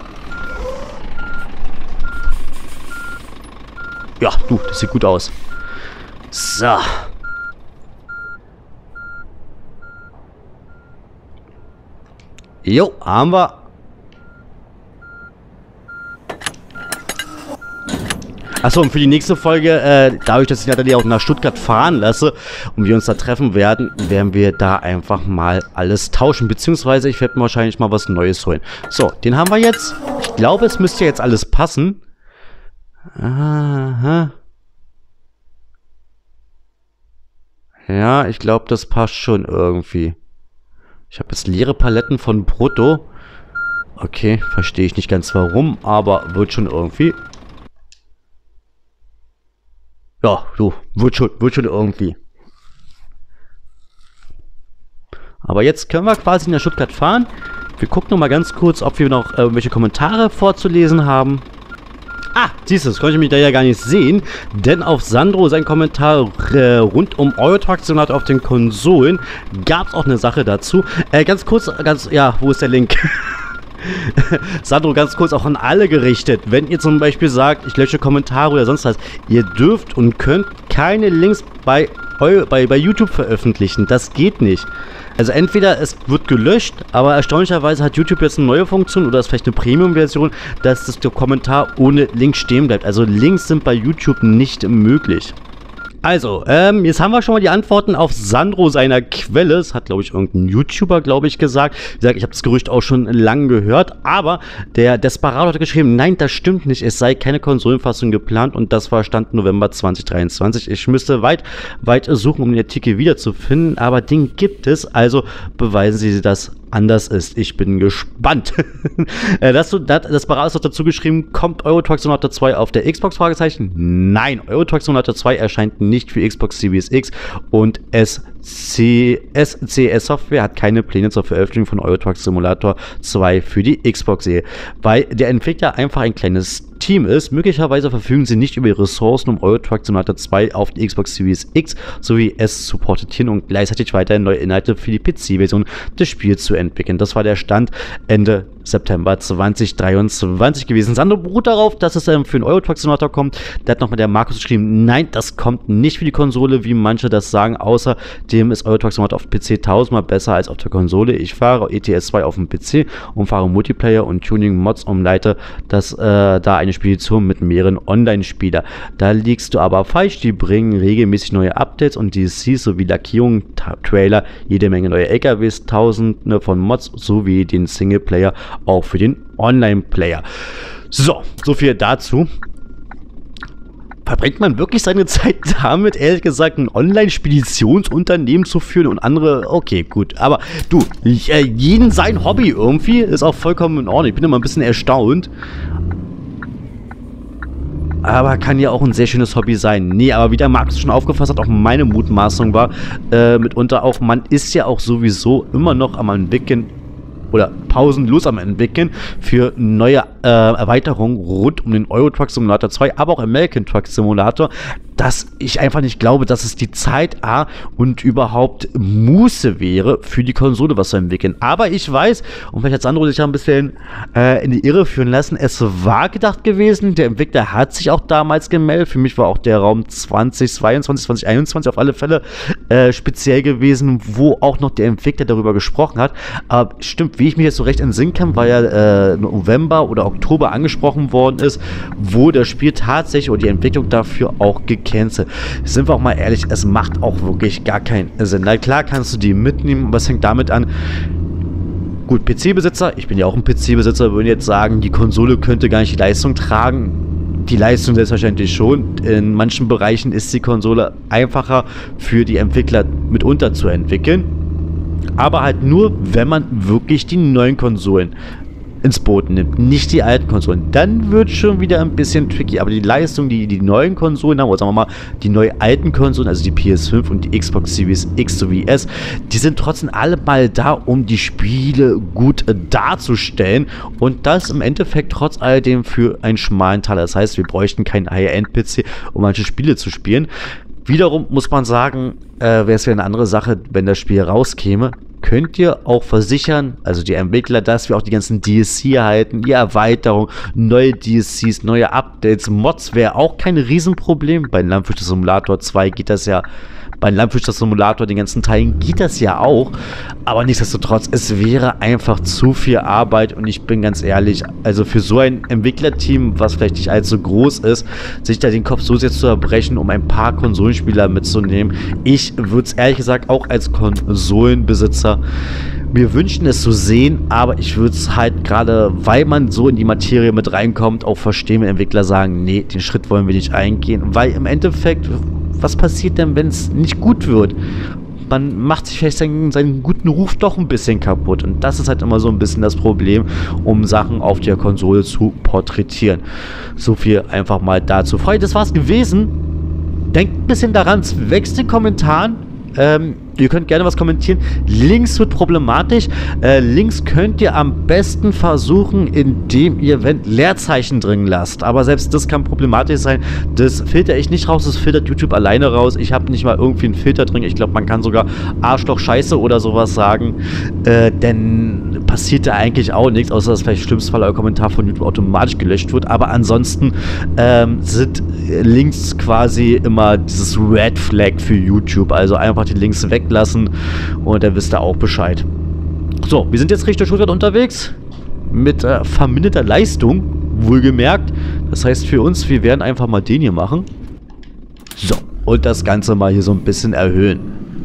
S1: Ja, du, das sieht gut aus. So. Jo, haben wir. Achso, und für die nächste Folge, dadurch, dass ich Natalie auch nach Stuttgart fahren lasse und wir uns da treffen werden, werden wir da einfach mal alles tauschen. Beziehungsweise ich werde mir wahrscheinlich mal was Neues holen. So, den haben wir jetzt. Ich glaube, es müsste jetzt alles passen. Aha. Ja, ich glaube, das passt schon irgendwie. Ich habe jetzt leere Paletten von Brutto. Okay, verstehe ich nicht ganz warum, aber wird schon irgendwie. Ja, du, wird schon irgendwie. Aber jetzt können wir quasi nach Stuttgart fahren. Wir gucken noch mal ganz kurz, ob wir noch irgendwelche Kommentare vorzulesen haben. Ah, siehst du, das konnte ich mich da ja gar nicht sehen. Denn auf Sandro sein Kommentar rund um Euro Truck Simulator auf den Konsolen gab es auch eine Sache dazu. Ganz kurz, ja, wo ist der Link? Sandro, ganz kurz auch an alle gerichtet. Wenn ihr zum Beispiel sagt, ich lösche Kommentare oder sonst was, ihr dürft und könnt keine Links bei YouTube veröffentlichen. Das geht nicht. Also entweder es wird gelöscht, aber erstaunlicherweise hat YouTube jetzt eine neue Funktion oder ist vielleicht eine Premium-Version, dass das Kommentar ohne Link stehen bleibt. Also Links sind bei YouTube nicht möglich. Also, jetzt haben wir schon mal die Antworten auf Sandro seiner Quelle. Das hat, glaube ich, irgendein YouTuber, glaube ich, gesagt. Wie gesagt, ich habe das Gerücht auch schon lange gehört. Aber der Desperado hat geschrieben, nein, das stimmt nicht. Es sei keine Konsolenfassung geplant und das war Stand November 2023. Ich müsste weit suchen, um den Artikel wiederzufinden. Aber den gibt es. Also beweisen Sie das anders ist. Ich bin gespannt. Das Desperado ist noch dazu geschrieben, kommt Euro Truck Simulator 2 auf der Xbox? Fragezeichen. Nein, Euro Truck Simulator 2 erscheint nicht für Xbox Series X und SCS Software hat keine Pläne zur Veröffentlichung von Euro Truck Simulator 2 für die Xbox-Serie, weil der Entwickler einfach ein kleines Team ist. Möglicherweise verfügen sie nicht über die Ressourcen, um Euro Truck Simulator 2 auf die Xbox Series X sowie S zu portieren und gleichzeitig weiterhin neue Inhalte für die PC-Version des Spiels zu entwickeln. Das war der Stand Ende September 2023 gewesen. Sandro beruht darauf, dass es für einen Euro Truck Simulator kommt. Da hat nochmal der Markus geschrieben, nein, das kommt nicht für die Konsole, wie manche das sagen. Außerdem ist Euro Truck Simulator auf PC tausendmal besser als auf der Konsole. Ich fahre ETS 2 auf dem PC und fahre Multiplayer und Tuning-Mods und leite da eine Spedition mit mehreren Online-Spielern. Da liegst du aber falsch. Die bringen regelmäßig neue Updates und DLCs sowie Lackierungen, Trailer, jede Menge neue LKWs, tausende von Mods sowie den Singleplayer auch für den Online-Player. So viel dazu. Verbringt man wirklich seine Zeit damit, ehrlich gesagt, ein Online-Speditionsunternehmen zu führen und andere, okay, gut, aber du, jeden sein Hobby irgendwie, ist auch vollkommen in Ordnung, ich bin immer ein bisschen erstaunt. Aber kann ja auch ein sehr schönes Hobby sein. Nee, aber wie der Markus schon aufgefasst hat, auch meine Mutmaßung war, mitunter auch, man ist ja auch sowieso immer noch am entwickeln, oder pausenlos am entwickeln für neue Erweiterungen rund um den Euro Truck Simulator 2, aber auch American Truck Simulator, dass ich einfach nicht glaube, dass es die Zeit und überhaupt Muße wäre, für die Konsole was zu entwickeln. Aber ich weiß, und vielleicht hat Sandro sich ja ein bisschen in die Irre führen lassen, es war gedacht gewesen, der Entwickler hat sich auch damals gemeldet, für mich war auch der Raum 2022, 2021 auf alle Fälle speziell gewesen, wo auch noch der Entwickler darüber gesprochen hat. Aber stimmt, wie ich mich jetzt so recht entsinnen kann, weil ja November oder Oktober angesprochen worden ist, wo das Spiel tatsächlich oder die Entwicklung dafür auch gecancelt. Sind wir auch mal ehrlich, es macht auch wirklich gar keinen Sinn. Na klar kannst du die mitnehmen, aber es hängt damit an, gut, PC-Besitzer, ich bin ja auch ein PC-Besitzer, würden jetzt sagen, die Konsole könnte gar nicht die Leistung tragen. Die Leistung selbstverständlich schon. In manchen Bereichen ist die Konsole einfacher für die Entwickler mitunter zu entwickeln. Aber halt nur, wenn man wirklich die neuen Konsolen ins Boot nimmt, nicht die alten Konsolen. Dann wird es schon wieder ein bisschen tricky. Aber die Leistung, die die neuen Konsolen haben, oder sagen wir mal, die neu alten Konsolen, also die PS5 und die Xbox Series X sowie S, die sind trotzdem alle mal da, um die Spiele gut darzustellen. Und das im Endeffekt trotz alledem für einen schmalen Teil. Das heißt, wir bräuchten keinen High-End-PC, um manche Spiele zu spielen. Wiederum muss man sagen, wäre es ja eine andere Sache, wenn das Spiel rauskäme. Könnt ihr auch versichern, also die Entwickler, dass wir auch die ganzen DLC erhalten, die Erweiterung, neue DLCs, neue Updates, Mods wäre auch kein Riesenproblem. Bei Landfischer Simulator 2 geht das ja, bei Landfischer Simulator, den ganzen Teilen geht das ja auch, aber nichtsdestotrotz, es wäre einfach zu viel Arbeit und ich bin ganz ehrlich, also für so ein Entwicklerteam, was vielleicht nicht allzu groß ist, sich da den Kopf so sehr zu erbrechen, um ein paar Konsolenspieler mitzunehmen, ich würde es ehrlich gesagt auch als Konsolenbesitzer mir wünschen, es zu sehen, aber ich würde es halt gerade, weil man so in die Materie mit reinkommt, auch verstehen, wenn Entwickler sagen, nee, den Schritt wollen wir nicht eingehen, weil im Endeffekt, was passiert denn, wenn es nicht gut wird? Man macht sich vielleicht seinen guten Ruf doch ein bisschen kaputt. Und das ist halt immer so ein bisschen das Problem, um Sachen auf der Konsole zu porträtieren. So viel einfach mal dazu. Freunde, das war's gewesen. Denkt ein bisschen daran, wächst in den Kommentaren. Ihr könnt gerne was kommentieren. Links wird problematisch. Links könnt ihr am besten versuchen, indem ihr Leerzeichen drin lasst. Aber selbst das kann problematisch sein. Das filter ich nicht raus. Das filtert YouTube alleine raus. Ich habe nicht mal irgendwie einen Filter drin. Ich glaube, man kann sogar Arschloch, Scheiße oder sowas sagen. Denn passiert da eigentlich auch nichts, außer dass vielleicht im schlimmsten Fall euer Kommentar von YouTube automatisch gelöscht wird. Aber ansonsten sind Links quasi immer dieses Red Flag für YouTube. Also einfach die Links weglassen und dann wisst ihr auch Bescheid. So, wir sind jetzt Richtung Stuttgart unterwegs mit verminderter Leistung, wohlgemerkt. Das heißt für uns, wir werden einfach mal den hier machen. So, und das Ganze mal hier so ein bisschen erhöhen.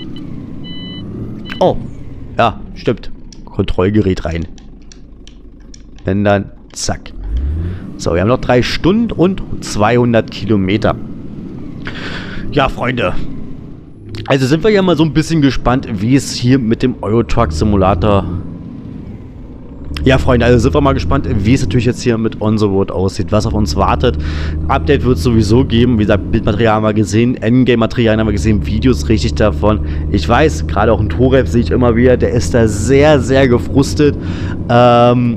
S1: Oh, ja, stimmt. Kontrollgerät rein. Wenn dann, zack. So, wir haben noch 3 Stunden und 200 Kilometer. Ja, Freunde. Also sind wir ja mal so ein bisschen gespannt, wie es hier mit dem Euro Truck Simulator... Ja, Freunde, also sind wir mal gespannt, wie es natürlich jetzt hier mit On The Road aussieht, was auf uns wartet. Update wird es sowieso geben, wie gesagt, Bildmaterial haben wir gesehen, Endgame-Material haben wir gesehen, Videos richtig davon. Ich weiß, gerade auch ein Torep sehe ich immer wieder, der ist da sehr, sehr gefrustet. Kann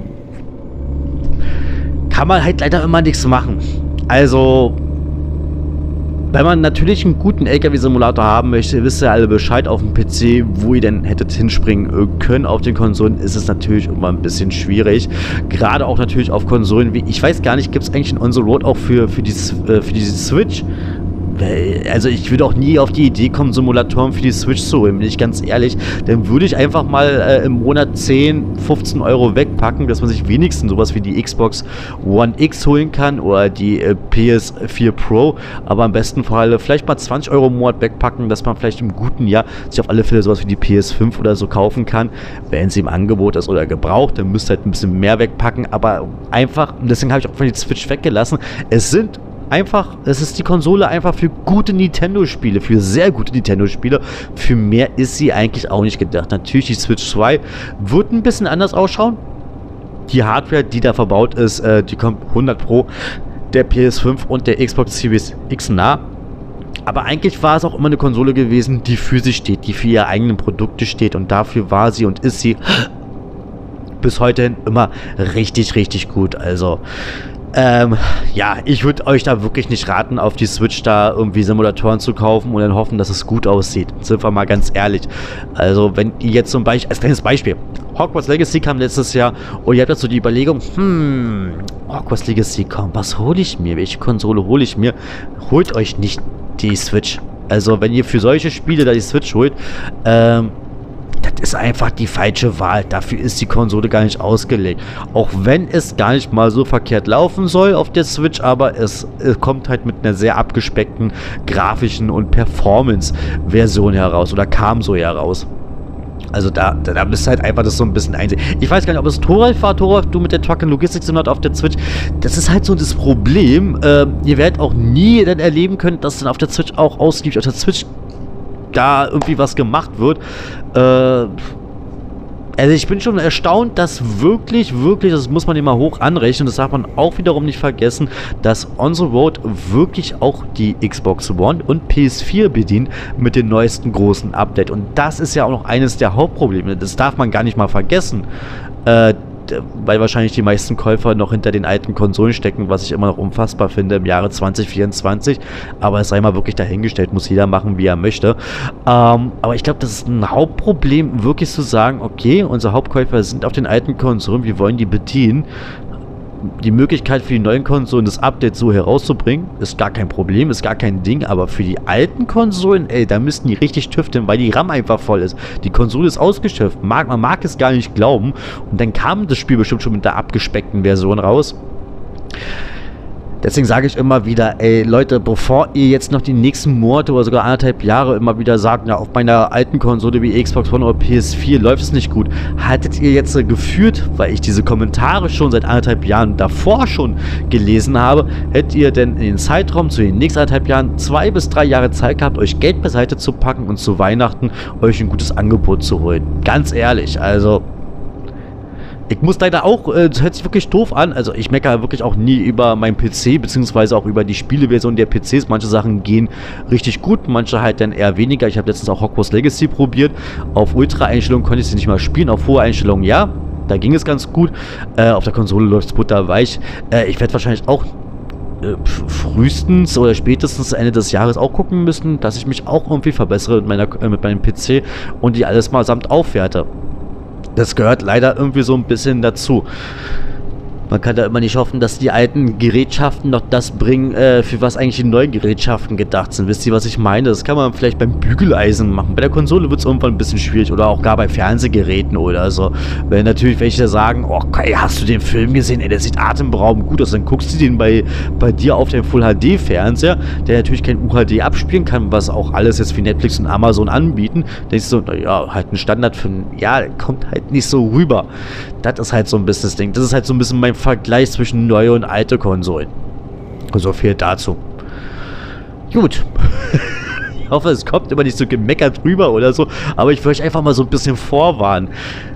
S1: man halt leider immer nichts machen. Also... Wenn man natürlich einen guten LKW-Simulator haben möchte, wisst ihr alle Bescheid auf dem PC, wo ihr denn hättet hinspringen können. Auf den Konsolen ist es natürlich immer ein bisschen schwierig. Gerade auch natürlich auf Konsolen wie, ich weiß gar nicht, gibt es eigentlich ein On the Road auch für die Switch? Also ich würde auch nie auf die Idee kommen, Simulatoren für die Switch zu holen, bin ich ganz ehrlich. Dann würde ich einfach mal im Monat 10, 15 Euro wegpacken, dass man sich wenigstens sowas wie die Xbox One X holen kann oder die PS4 Pro. Aber am besten Fall vielleicht mal 20 Euro im Monat wegpacken, dass man vielleicht im guten Jahr sich auf alle Fälle sowas wie die PS5 oder so kaufen kann. Wenn sie im Angebot ist oder gebraucht, dann müsst ihr halt ein bisschen mehr wegpacken. Aber einfach, deswegen habe ich auch von die Switch weggelassen. Es ist die Konsole einfach für gute Nintendo-Spiele, für sehr gute Nintendo-Spiele. Für mehr ist sie eigentlich auch nicht gedacht. Natürlich, die Switch 2 wird ein bisschen anders ausschauen. Die Hardware, die da verbaut ist, die kommt 100 Pro der PS5 und der Xbox Series X nah. Aber eigentlich war es auch immer eine Konsole gewesen, die für sich steht, die für ihre eigenen Produkte steht. Und dafür war sie und ist sie bis heute immer richtig, richtig gut. Also ja, ich würde euch da wirklich nicht raten, auf die Switch da irgendwie Simulatoren zu kaufen und dann hoffen, dass es gut aussieht. Sind wir mal ganz ehrlich. Also, wenn ihr jetzt zum Beispiel, als kleines Beispiel, Hogwarts Legacy kam letztes Jahr und ihr habt jetzt so die Überlegung, Hogwarts Legacy, komm, was hole ich mir? Welche Konsole hole ich mir? Holt euch nicht die Switch. Also, wenn ihr für solche Spiele da die Switch holt, das ist einfach die falsche Wahl. Dafür ist die Konsole gar nicht ausgelegt. Auch wenn es gar nicht mal so verkehrt laufen soll auf der Switch, aber es kommt halt mit einer sehr abgespeckten grafischen und Performance-Version heraus oder kam so heraus. Also da bist halt einfach das so ein bisschen einsehen. Ich weiß gar nicht, ob es Thoralf war. Thoralf, du mit der Truck Logistik Simulator auf der Switch. Das ist halt so das Problem. Ihr werdet auch nie dann erleben können, dass dann auf der Switch auch ausgiebig auf der Switch da irgendwie was gemacht wird. Also ich bin schon erstaunt, dass wirklich, das muss man immer hoch anrechnen, das darf man auch wiederum nicht vergessen, dass On the Road wirklich auch die Xbox One und PS4 bedient mit dem neuesten großen Update. Und das ist ja auch noch eines der Hauptprobleme. Das darf man gar nicht mal vergessen. Weil wahrscheinlich die meisten Käufer noch hinter den alten Konsolen stecken, was ich immer noch unfassbar finde im Jahre 2024. Aber es sei mal wirklich dahingestellt, muss jeder machen, wie er möchte. Aber ich glaube, das ist ein Hauptproblem, wirklich zu sagen, okay, unsere Hauptkäufer sind auf den alten Konsolen, wir wollen die bedienen. Die Möglichkeit für die neuen Konsolen, das Update so herauszubringen, ist gar kein Problem, ist gar kein Ding, aber für die alten Konsolen, ey, da müssten die richtig tüfteln, weil die RAM einfach voll ist. Die Konsole ist ausgeschöpft, man mag es gar nicht glauben. Und dann kam das Spiel bestimmt schon mit der abgespeckten Version raus. Deswegen sage ich immer wieder, ey Leute, bevor ihr jetzt noch die nächsten Monate oder sogar 1,5 Jahre immer wieder sagt, ja, auf meiner alten Konsole wie Xbox One oder PS4 läuft es nicht gut, haltet ihr jetzt geführt, weil ich diese Kommentare schon seit 1,5 Jahren davor schon gelesen habe, hättet ihr denn in den Zeitraum zu den nächsten 1,5 Jahren 2 bis 3 Jahre Zeit gehabt, euch Geld beiseite zu packen und zu Weihnachten euch ein gutes Angebot zu holen. Ganz ehrlich, also ich muss leider auch, das hört sich wirklich doof an, also ich meckere wirklich auch nie über meinen PC, beziehungsweise auch über die Spieleversion der PCs. Manche Sachen gehen richtig gut, manche halt dann eher weniger. Ich habe letztens auch Hogwarts Legacy probiert. Auf Ultra-Einstellungen konnte ich sie nicht mal spielen, auf hohe Einstellungen ja, da ging es ganz gut. Auf der Konsole läuft es butterweich. Ich werde wahrscheinlich auch frühestens oder spätestens Ende des Jahres auch gucken müssen, dass ich mich auch irgendwie verbessere mit meinem PC und die alles mal samt aufwerte. Das gehört leider irgendwie so ein bisschen dazu. Man kann da immer nicht hoffen, dass die alten Gerätschaften noch das bringen, für was eigentlich die neuen Gerätschaften gedacht sind. Wisst ihr, was ich meine? Das kann man vielleicht beim Bügeleisen machen. Bei der Konsole wird es irgendwann ein bisschen schwierig. Oder auch gar bei Fernsehgeräten oder so. Wenn natürlich welche sagen, oh, ey, hast du den Film gesehen? Ey, der sieht atemberaubend gut aus. Dann guckst du den bei dir auf dem Full-HD-Fernseher, der natürlich kein UHD abspielen kann, was auch alles jetzt wie Netflix und Amazon anbieten. Denkst du so, naja, halt ein Standardfilm. Ja, kommt halt nicht so rüber. Das ist halt so ein bisschen das Ding. Das ist halt so ein bisschen mein Vergleich zwischen neue und alte Konsolen. So viel dazu. Gut. Ich hoffe, es kommt immer nicht so gemeckert rüber oder so, aber ich will euch einfach mal so ein bisschen vorwarnen.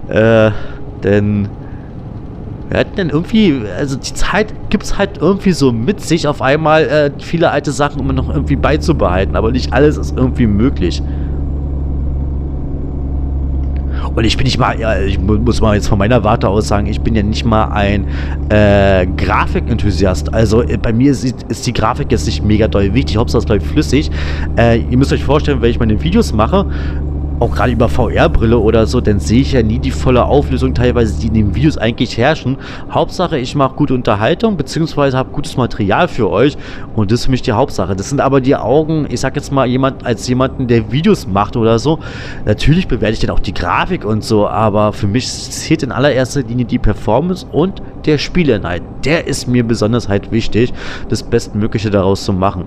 S1: Denn wir hatten dann irgendwie, also die Zeit gibt es halt irgendwie so mit sich, auf einmal viele alte Sachen immer noch irgendwie beizubehalten, aber nicht alles ist irgendwie möglich. Und ich bin nicht mal, ja, ich muss mal jetzt von meiner Warte aus sagen, ich bin ja nicht mal ein Grafikenthusiast. Also bei mir ist die Grafik jetzt nicht mega doll wichtig. Hauptsache es läuft flüssig. Ihr müsst euch vorstellen, wenn ich meine Videos mache, auch gerade über VR-Brille oder so, dann sehe ich ja nie die volle Auflösung teilweise, die in den Videos eigentlich herrschen. Hauptsache, ich mache gute Unterhaltung, beziehungsweise habe gutes Material für euch und das ist für mich die Hauptsache. Das sind aber die Augen, ich sag jetzt mal, jemanden, der Videos macht oder so. Natürlich bewerte ich dann auch die Grafik und so, aber für mich zählt in allererster Linie die Performance und der Spielinhalt. Der ist mir besonders halt wichtig, das Bestmögliche daraus zu machen.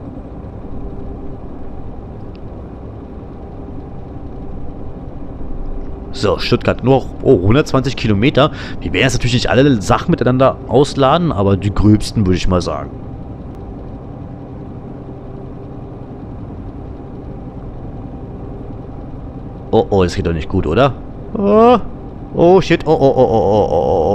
S1: So, Stuttgart nur noch 120 Kilometer. Wir werden jetzt natürlich nicht alle Sachen miteinander ausladen, aber die gröbsten würde ich mal sagen. Oh, oh, das geht doch nicht gut, oder? Oh, oh shit, oh, oh, oh, oh, oh, oh.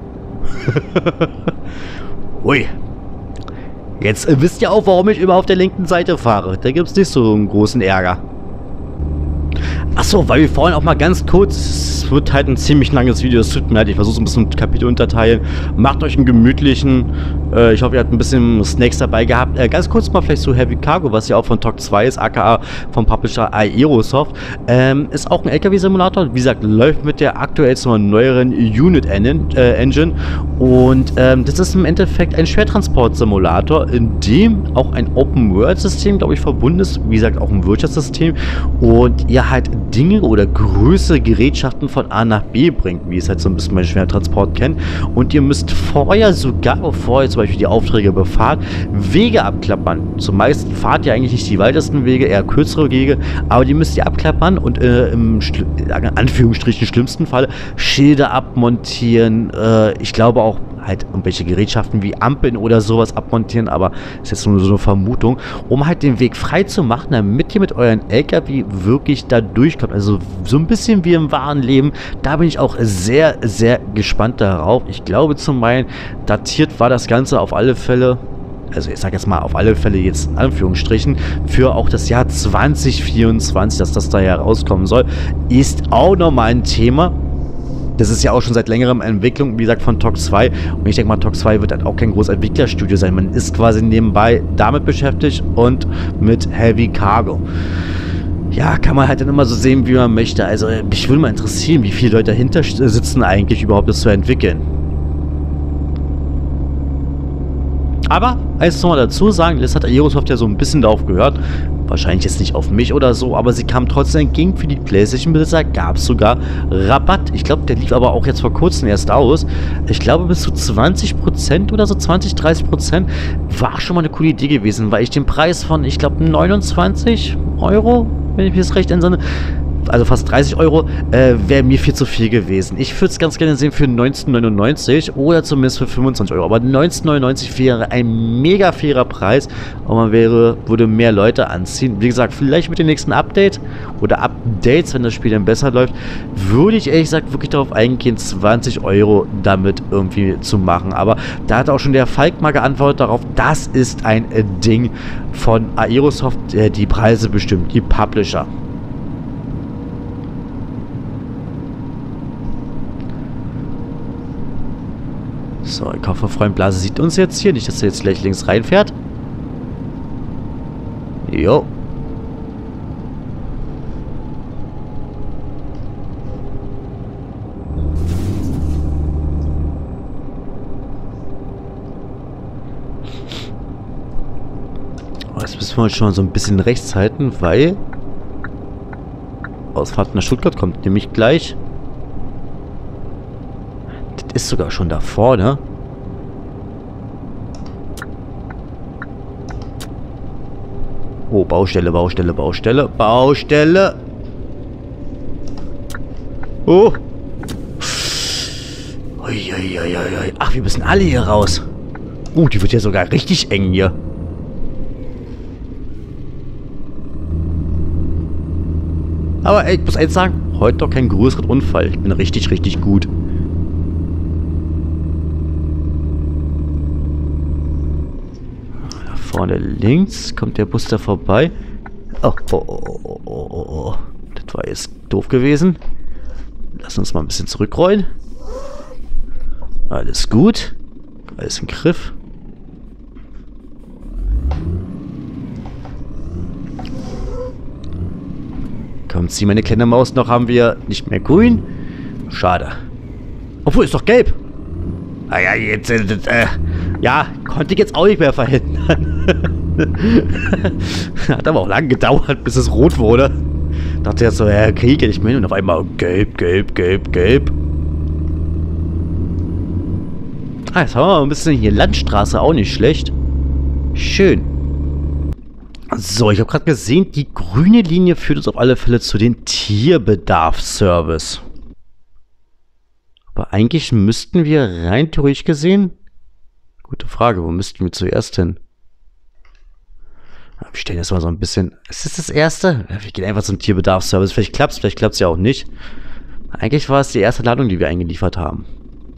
S1: Ui. Jetzt wisst ihr auch, warum ich immer auf der linken Seite fahre. Da gibt es nicht so einen großen Ärger. Achso, weil wir vorhin auch mal ganz kurz, es wird halt ein ziemlich langes Video, es tut mir leid, ich versuche es ein bisschen Kapitel unterteilen. Macht euch einen gemütlichen, ich hoffe ihr habt ein bisschen Snacks dabei gehabt. Ganz kurz mal vielleicht zu Heavy Cargo, was ja auch von TOC 2 ist, aka vom Publisher Aerosoft. Ist auch ein LKW-Simulator, wie gesagt, läuft mit der aktuell neueren Unit Engine und das ist im Endeffekt ein Schwertransport-Simulator, in dem auch ein Open-World-System, glaube ich, verbunden ist, wie gesagt, auch ein Wirtschaftssystem und ihr halt Dinge oder größere Gerätschaften von A nach B bringt, wie es halt so ein bisschen bei Schwertransport kennt. Und ihr müsst vorher sogar, bevor ihr zum Beispiel die Aufträge befahrt, Wege abklappern. Zumeist fahrt ihr eigentlich nicht die weitesten Wege, eher kürzere Wege, aber die müsst ihr abklappern und im Anführungsstrichen schlimmsten Fall Schilder abmontieren. Ich glaube auch halt irgendwelche Gerätschaften wie Ampeln oder sowas abmontieren, aber ist jetzt nur so eine Vermutung, um halt den Weg frei zu machen, damit ihr mit euren LKW wirklich da durchkommt. Also so ein bisschen wie im wahren Leben. Da bin ich auch sehr, sehr gespannt darauf. Ich glaube zum einen, datiert war das Ganze auf alle Fälle, also ich sage jetzt mal auf alle Fälle jetzt in Anführungsstrichen, für auch das Jahr 2024, dass das da herauskommen soll, ist auch nochmal ein Thema. Das ist ja auch schon seit längerem Entwicklung, wie gesagt, von TOC 2. Und ich denke mal, TOC 2 wird halt auch kein großes Entwicklerstudio sein. Man ist quasi nebenbei damit beschäftigt und mit Heavy Cargo. Ja, kann man halt dann immer so sehen, wie man möchte. Also mich würde mal interessieren, wie viele Leute dahinter sitzen eigentlich überhaupt, das zu entwickeln. Aber, eins noch mal dazu sagen, das hat Aerosoft ja so ein bisschen darauf gehört, wahrscheinlich jetzt nicht auf mich oder so, aber sie kam trotzdem entgegen. Für die PlayStation-Besitzer gab es sogar Rabatt. Ich glaube, der lief aber auch jetzt vor kurzem erst aus. Ich glaube, bis zu 20% oder so, 20-30% war schon mal eine coole Idee gewesen, weil ich den Preis von, ich glaube, 29 Euro, wenn ich mich das recht entsinne, also fast 30 Euro, wäre mir viel zu viel gewesen. Ich würde es ganz gerne sehen für 19,99 oder zumindest für 25 Euro. Aber 19,99 wäre ein mega fairer Preis und man würde mehr Leute anziehen. Wie gesagt, vielleicht mit dem nächsten Update oder Updates, wenn das Spiel dann besser läuft, würde ich ehrlich gesagt wirklich darauf eingehen, 20 Euro damit irgendwie zu machen. Aber da hat auch schon der Falk mal geantwortet darauf, das ist ein Ding von Aerosoft, die Preise bestimmt, die Publisher. So, ich hoffe, Freund Blase sieht uns jetzt hier. Nicht, dass er jetzt gleich links reinfährt. Jo. Oh, jetzt müssen wir uns schon mal so ein bisschen rechts halten, weil Ausfahrt nach Stuttgart kommt nämlich gleich. Ist sogar schon da vorne. Oh, Baustelle, Baustelle, Baustelle, Baustelle. Oh. Uiuiuiui. Ach, wir müssen alle hier raus. Die wird ja sogar richtig eng hier. Aber ey, ich muss eins sagen, heute doch kein größeren Unfall. Ich bin richtig, richtig gut. Vorne links kommt der Bus da vorbei. Oh. Das war jetzt doof gewesen. Lass uns mal ein bisschen zurückrollen. Alles gut. Alles im Griff. Komm, zieh meine kleine Maus noch. Haben wir nicht mehr grün. Schade. Obwohl, ist doch gelb. Ah ja, jetzt, ja, konnte ich jetzt auch nicht mehr verhindern. Hat aber auch lange gedauert, bis es rot wurde. Dachte jetzt so, ja, kriege ich nicht mehr hin. Und auf einmal gelb, gelb, gelb, gelb. Ah, jetzt haben wir mal ein bisschen hier Landstraße, auch nicht schlecht. Schön. So, ich habe gerade gesehen, die grüne Linie führt uns auf alle Fälle zu den Tierbedarfsservice. Aber eigentlich müssten wir rein theoretisch gesehen... Gute Frage, wo müssten wir zuerst hin? Wir stellen jetzt mal so ein bisschen... Ist das erste? Wir gehen einfach zum Tierbedarfsservice. Vielleicht klappt es ja auch nicht. Eigentlich war es die erste Ladung, die wir eingeliefert haben.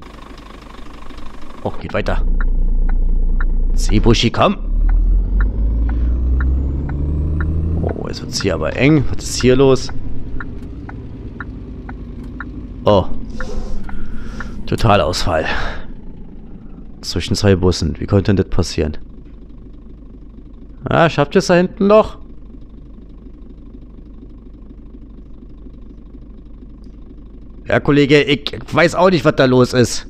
S1: Oh, geht weiter. Seebushi, komm! Oh, jetzt wird es hier aber eng. Was ist hier los? Oh. Totalausfall. Zwischen zwei Bussen. Wie konnte denn das passieren? Ah, schafft ihr es da hinten noch? Ja, Kollege, ich weiß auch nicht, was da los ist.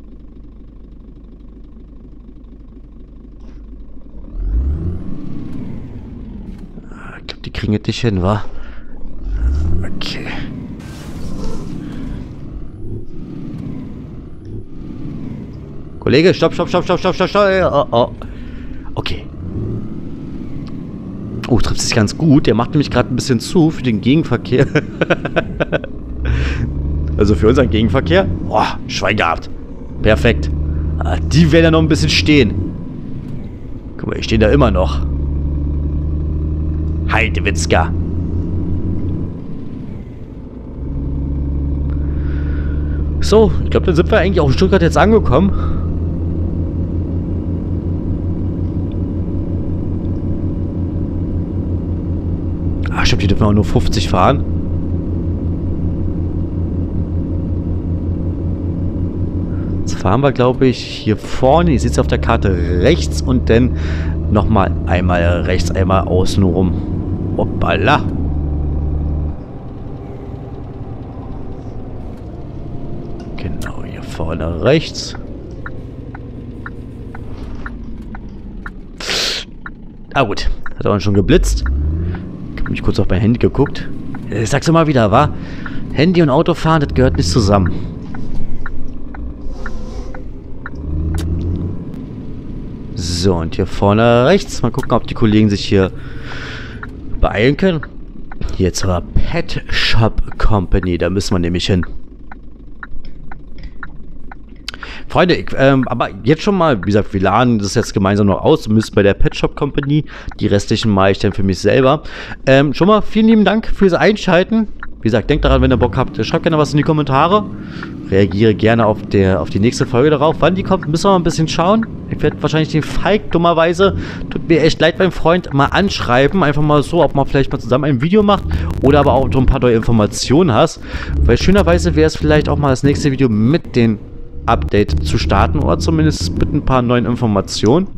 S1: Ich glaube, die kriegen es nicht hin, wa? Okay. Kollege, stopp. Oh, oh. Okay. Oh, trifft sich ganz gut. Der macht nämlich gerade ein bisschen zu für den Gegenverkehr. Also für unseren Gegenverkehr. Boah, Schwein gehabt. Perfekt. Ah, die werden ja noch ein bisschen stehen. Guck mal, ich stehe da immer noch. Heidewitzka. So, ich glaube, dann sind wir eigentlich auch in Stuttgart jetzt angekommen. Ah, stimmt, die dürfen auch nur 50 fahren. Jetzt fahren wir, glaube ich, hier vorne. Ihr seht es auf der Karte rechts und dann nochmal einmal rechts, einmal außen rum. Hoppala. Genau, hier vorne rechts. Ah gut, hat auch schon geblitzt. Ich habe mich kurz auf mein Handy geguckt. Ich sag's immer wieder, wa? Handy und Autofahren, das gehört nicht zusammen. So, und hier vorne rechts. Mal gucken, ob die Kollegen sich hier beeilen können. Hier zur Pet Shop Company. Da müssen wir nämlich hin. Freunde, aber jetzt schon mal, wie gesagt, wir laden das jetzt gemeinsam noch aus. Müsst bei der Pet Shop Company. Die restlichen mache ich dann für mich selber. Schon mal vielen lieben Dank fürs Einschalten. Wie gesagt, denkt daran, wenn ihr Bock habt, schreibt gerne was in die Kommentare. Reagiere gerne auf die nächste Folge darauf. Wann die kommt, müssen wir mal ein bisschen schauen. Ich werde wahrscheinlich den Falk, dummerweise, tut mir echt leid, mein Freund, mal anschreiben. Einfach mal so, ob man vielleicht mal zusammen ein Video macht. Oder aber auch so ein paar neue Informationen hast. Weil schönerweise wäre es vielleicht auch mal das nächste Video mit den Update zu starten. Oder zumindest mit ein paar neuen Informationen.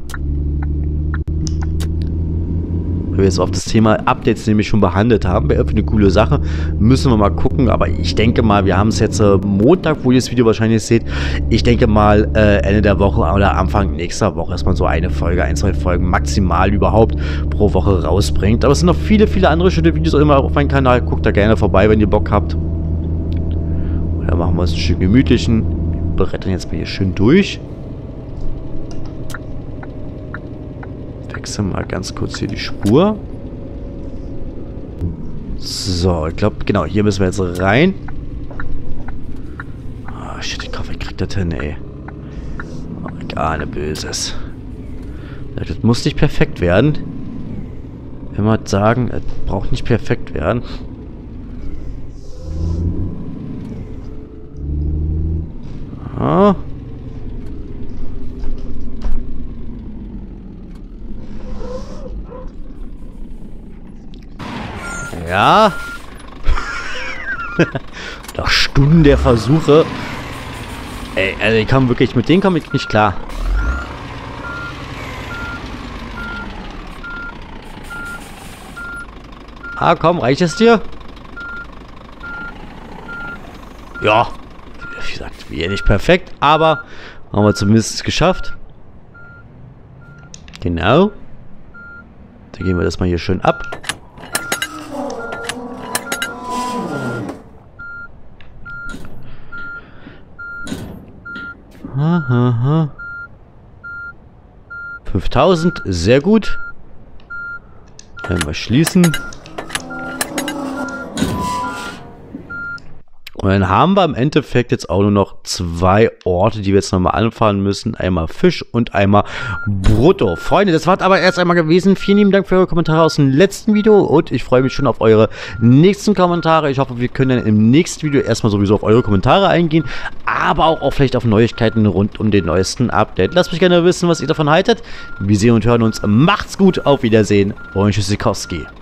S1: Weil wir jetzt auf das Thema Updates nämlich schon behandelt haben. Wäre irgendwie eine coole Sache. Müssen wir mal gucken. Aber ich denke mal, wir haben es jetzt Montag, wo ihr das Video wahrscheinlich seht. Ich denke mal, Ende der Woche oder Anfang nächster Woche, dass man so eine Folge, 1, 2 Folgen maximal überhaupt pro Woche rausbringt. Aber es sind noch viele, viele andere schöne Videos auch immer auf meinem Kanal. Guckt da gerne vorbei, wenn ihr Bock habt. Da machen wir es ein schön gemütlichen. Wir brettern jetzt mal hier schön durch. Wechseln mal ganz kurz hier die Spur. So, ich glaube, genau, hier müssen wir jetzt rein. Oh, shit, ich hoffe, ich krieg das hin, ey. Oh, gar nicht Böses. Das muss nicht perfekt werden. Wenn wir sagen, es braucht nicht perfekt werden. Ah. Ja. Nach Stunden der Versuche. Ey, also mit denen komme ich nicht klar. Ah, komm, reicht es dir? Ja, wie gesagt, wie nicht perfekt, aber haben wir zumindest geschafft. Genau. Dann gehen wir das mal hier schön ab. Aha. 5000, sehr gut. Einmal schließen. Und dann haben wir im Endeffekt jetzt auch nur noch 2 Orte, die wir jetzt nochmal anfahren müssen. Einmal Fisch und einmal Brutto. Freunde, das war aber erst einmal gewesen. Vielen lieben Dank für eure Kommentare aus dem letzten Video. Und ich freue mich schon auf eure nächsten Kommentare. Ich hoffe, wir können dann im nächsten Video erstmal sowieso auf eure Kommentare eingehen. Aber auch vielleicht auf Neuigkeiten rund um den neuesten Update. Lasst mich gerne wissen, was ihr davon haltet. Wir sehen und hören uns. Macht's gut. Auf Wiedersehen. Und Tschüssikowski.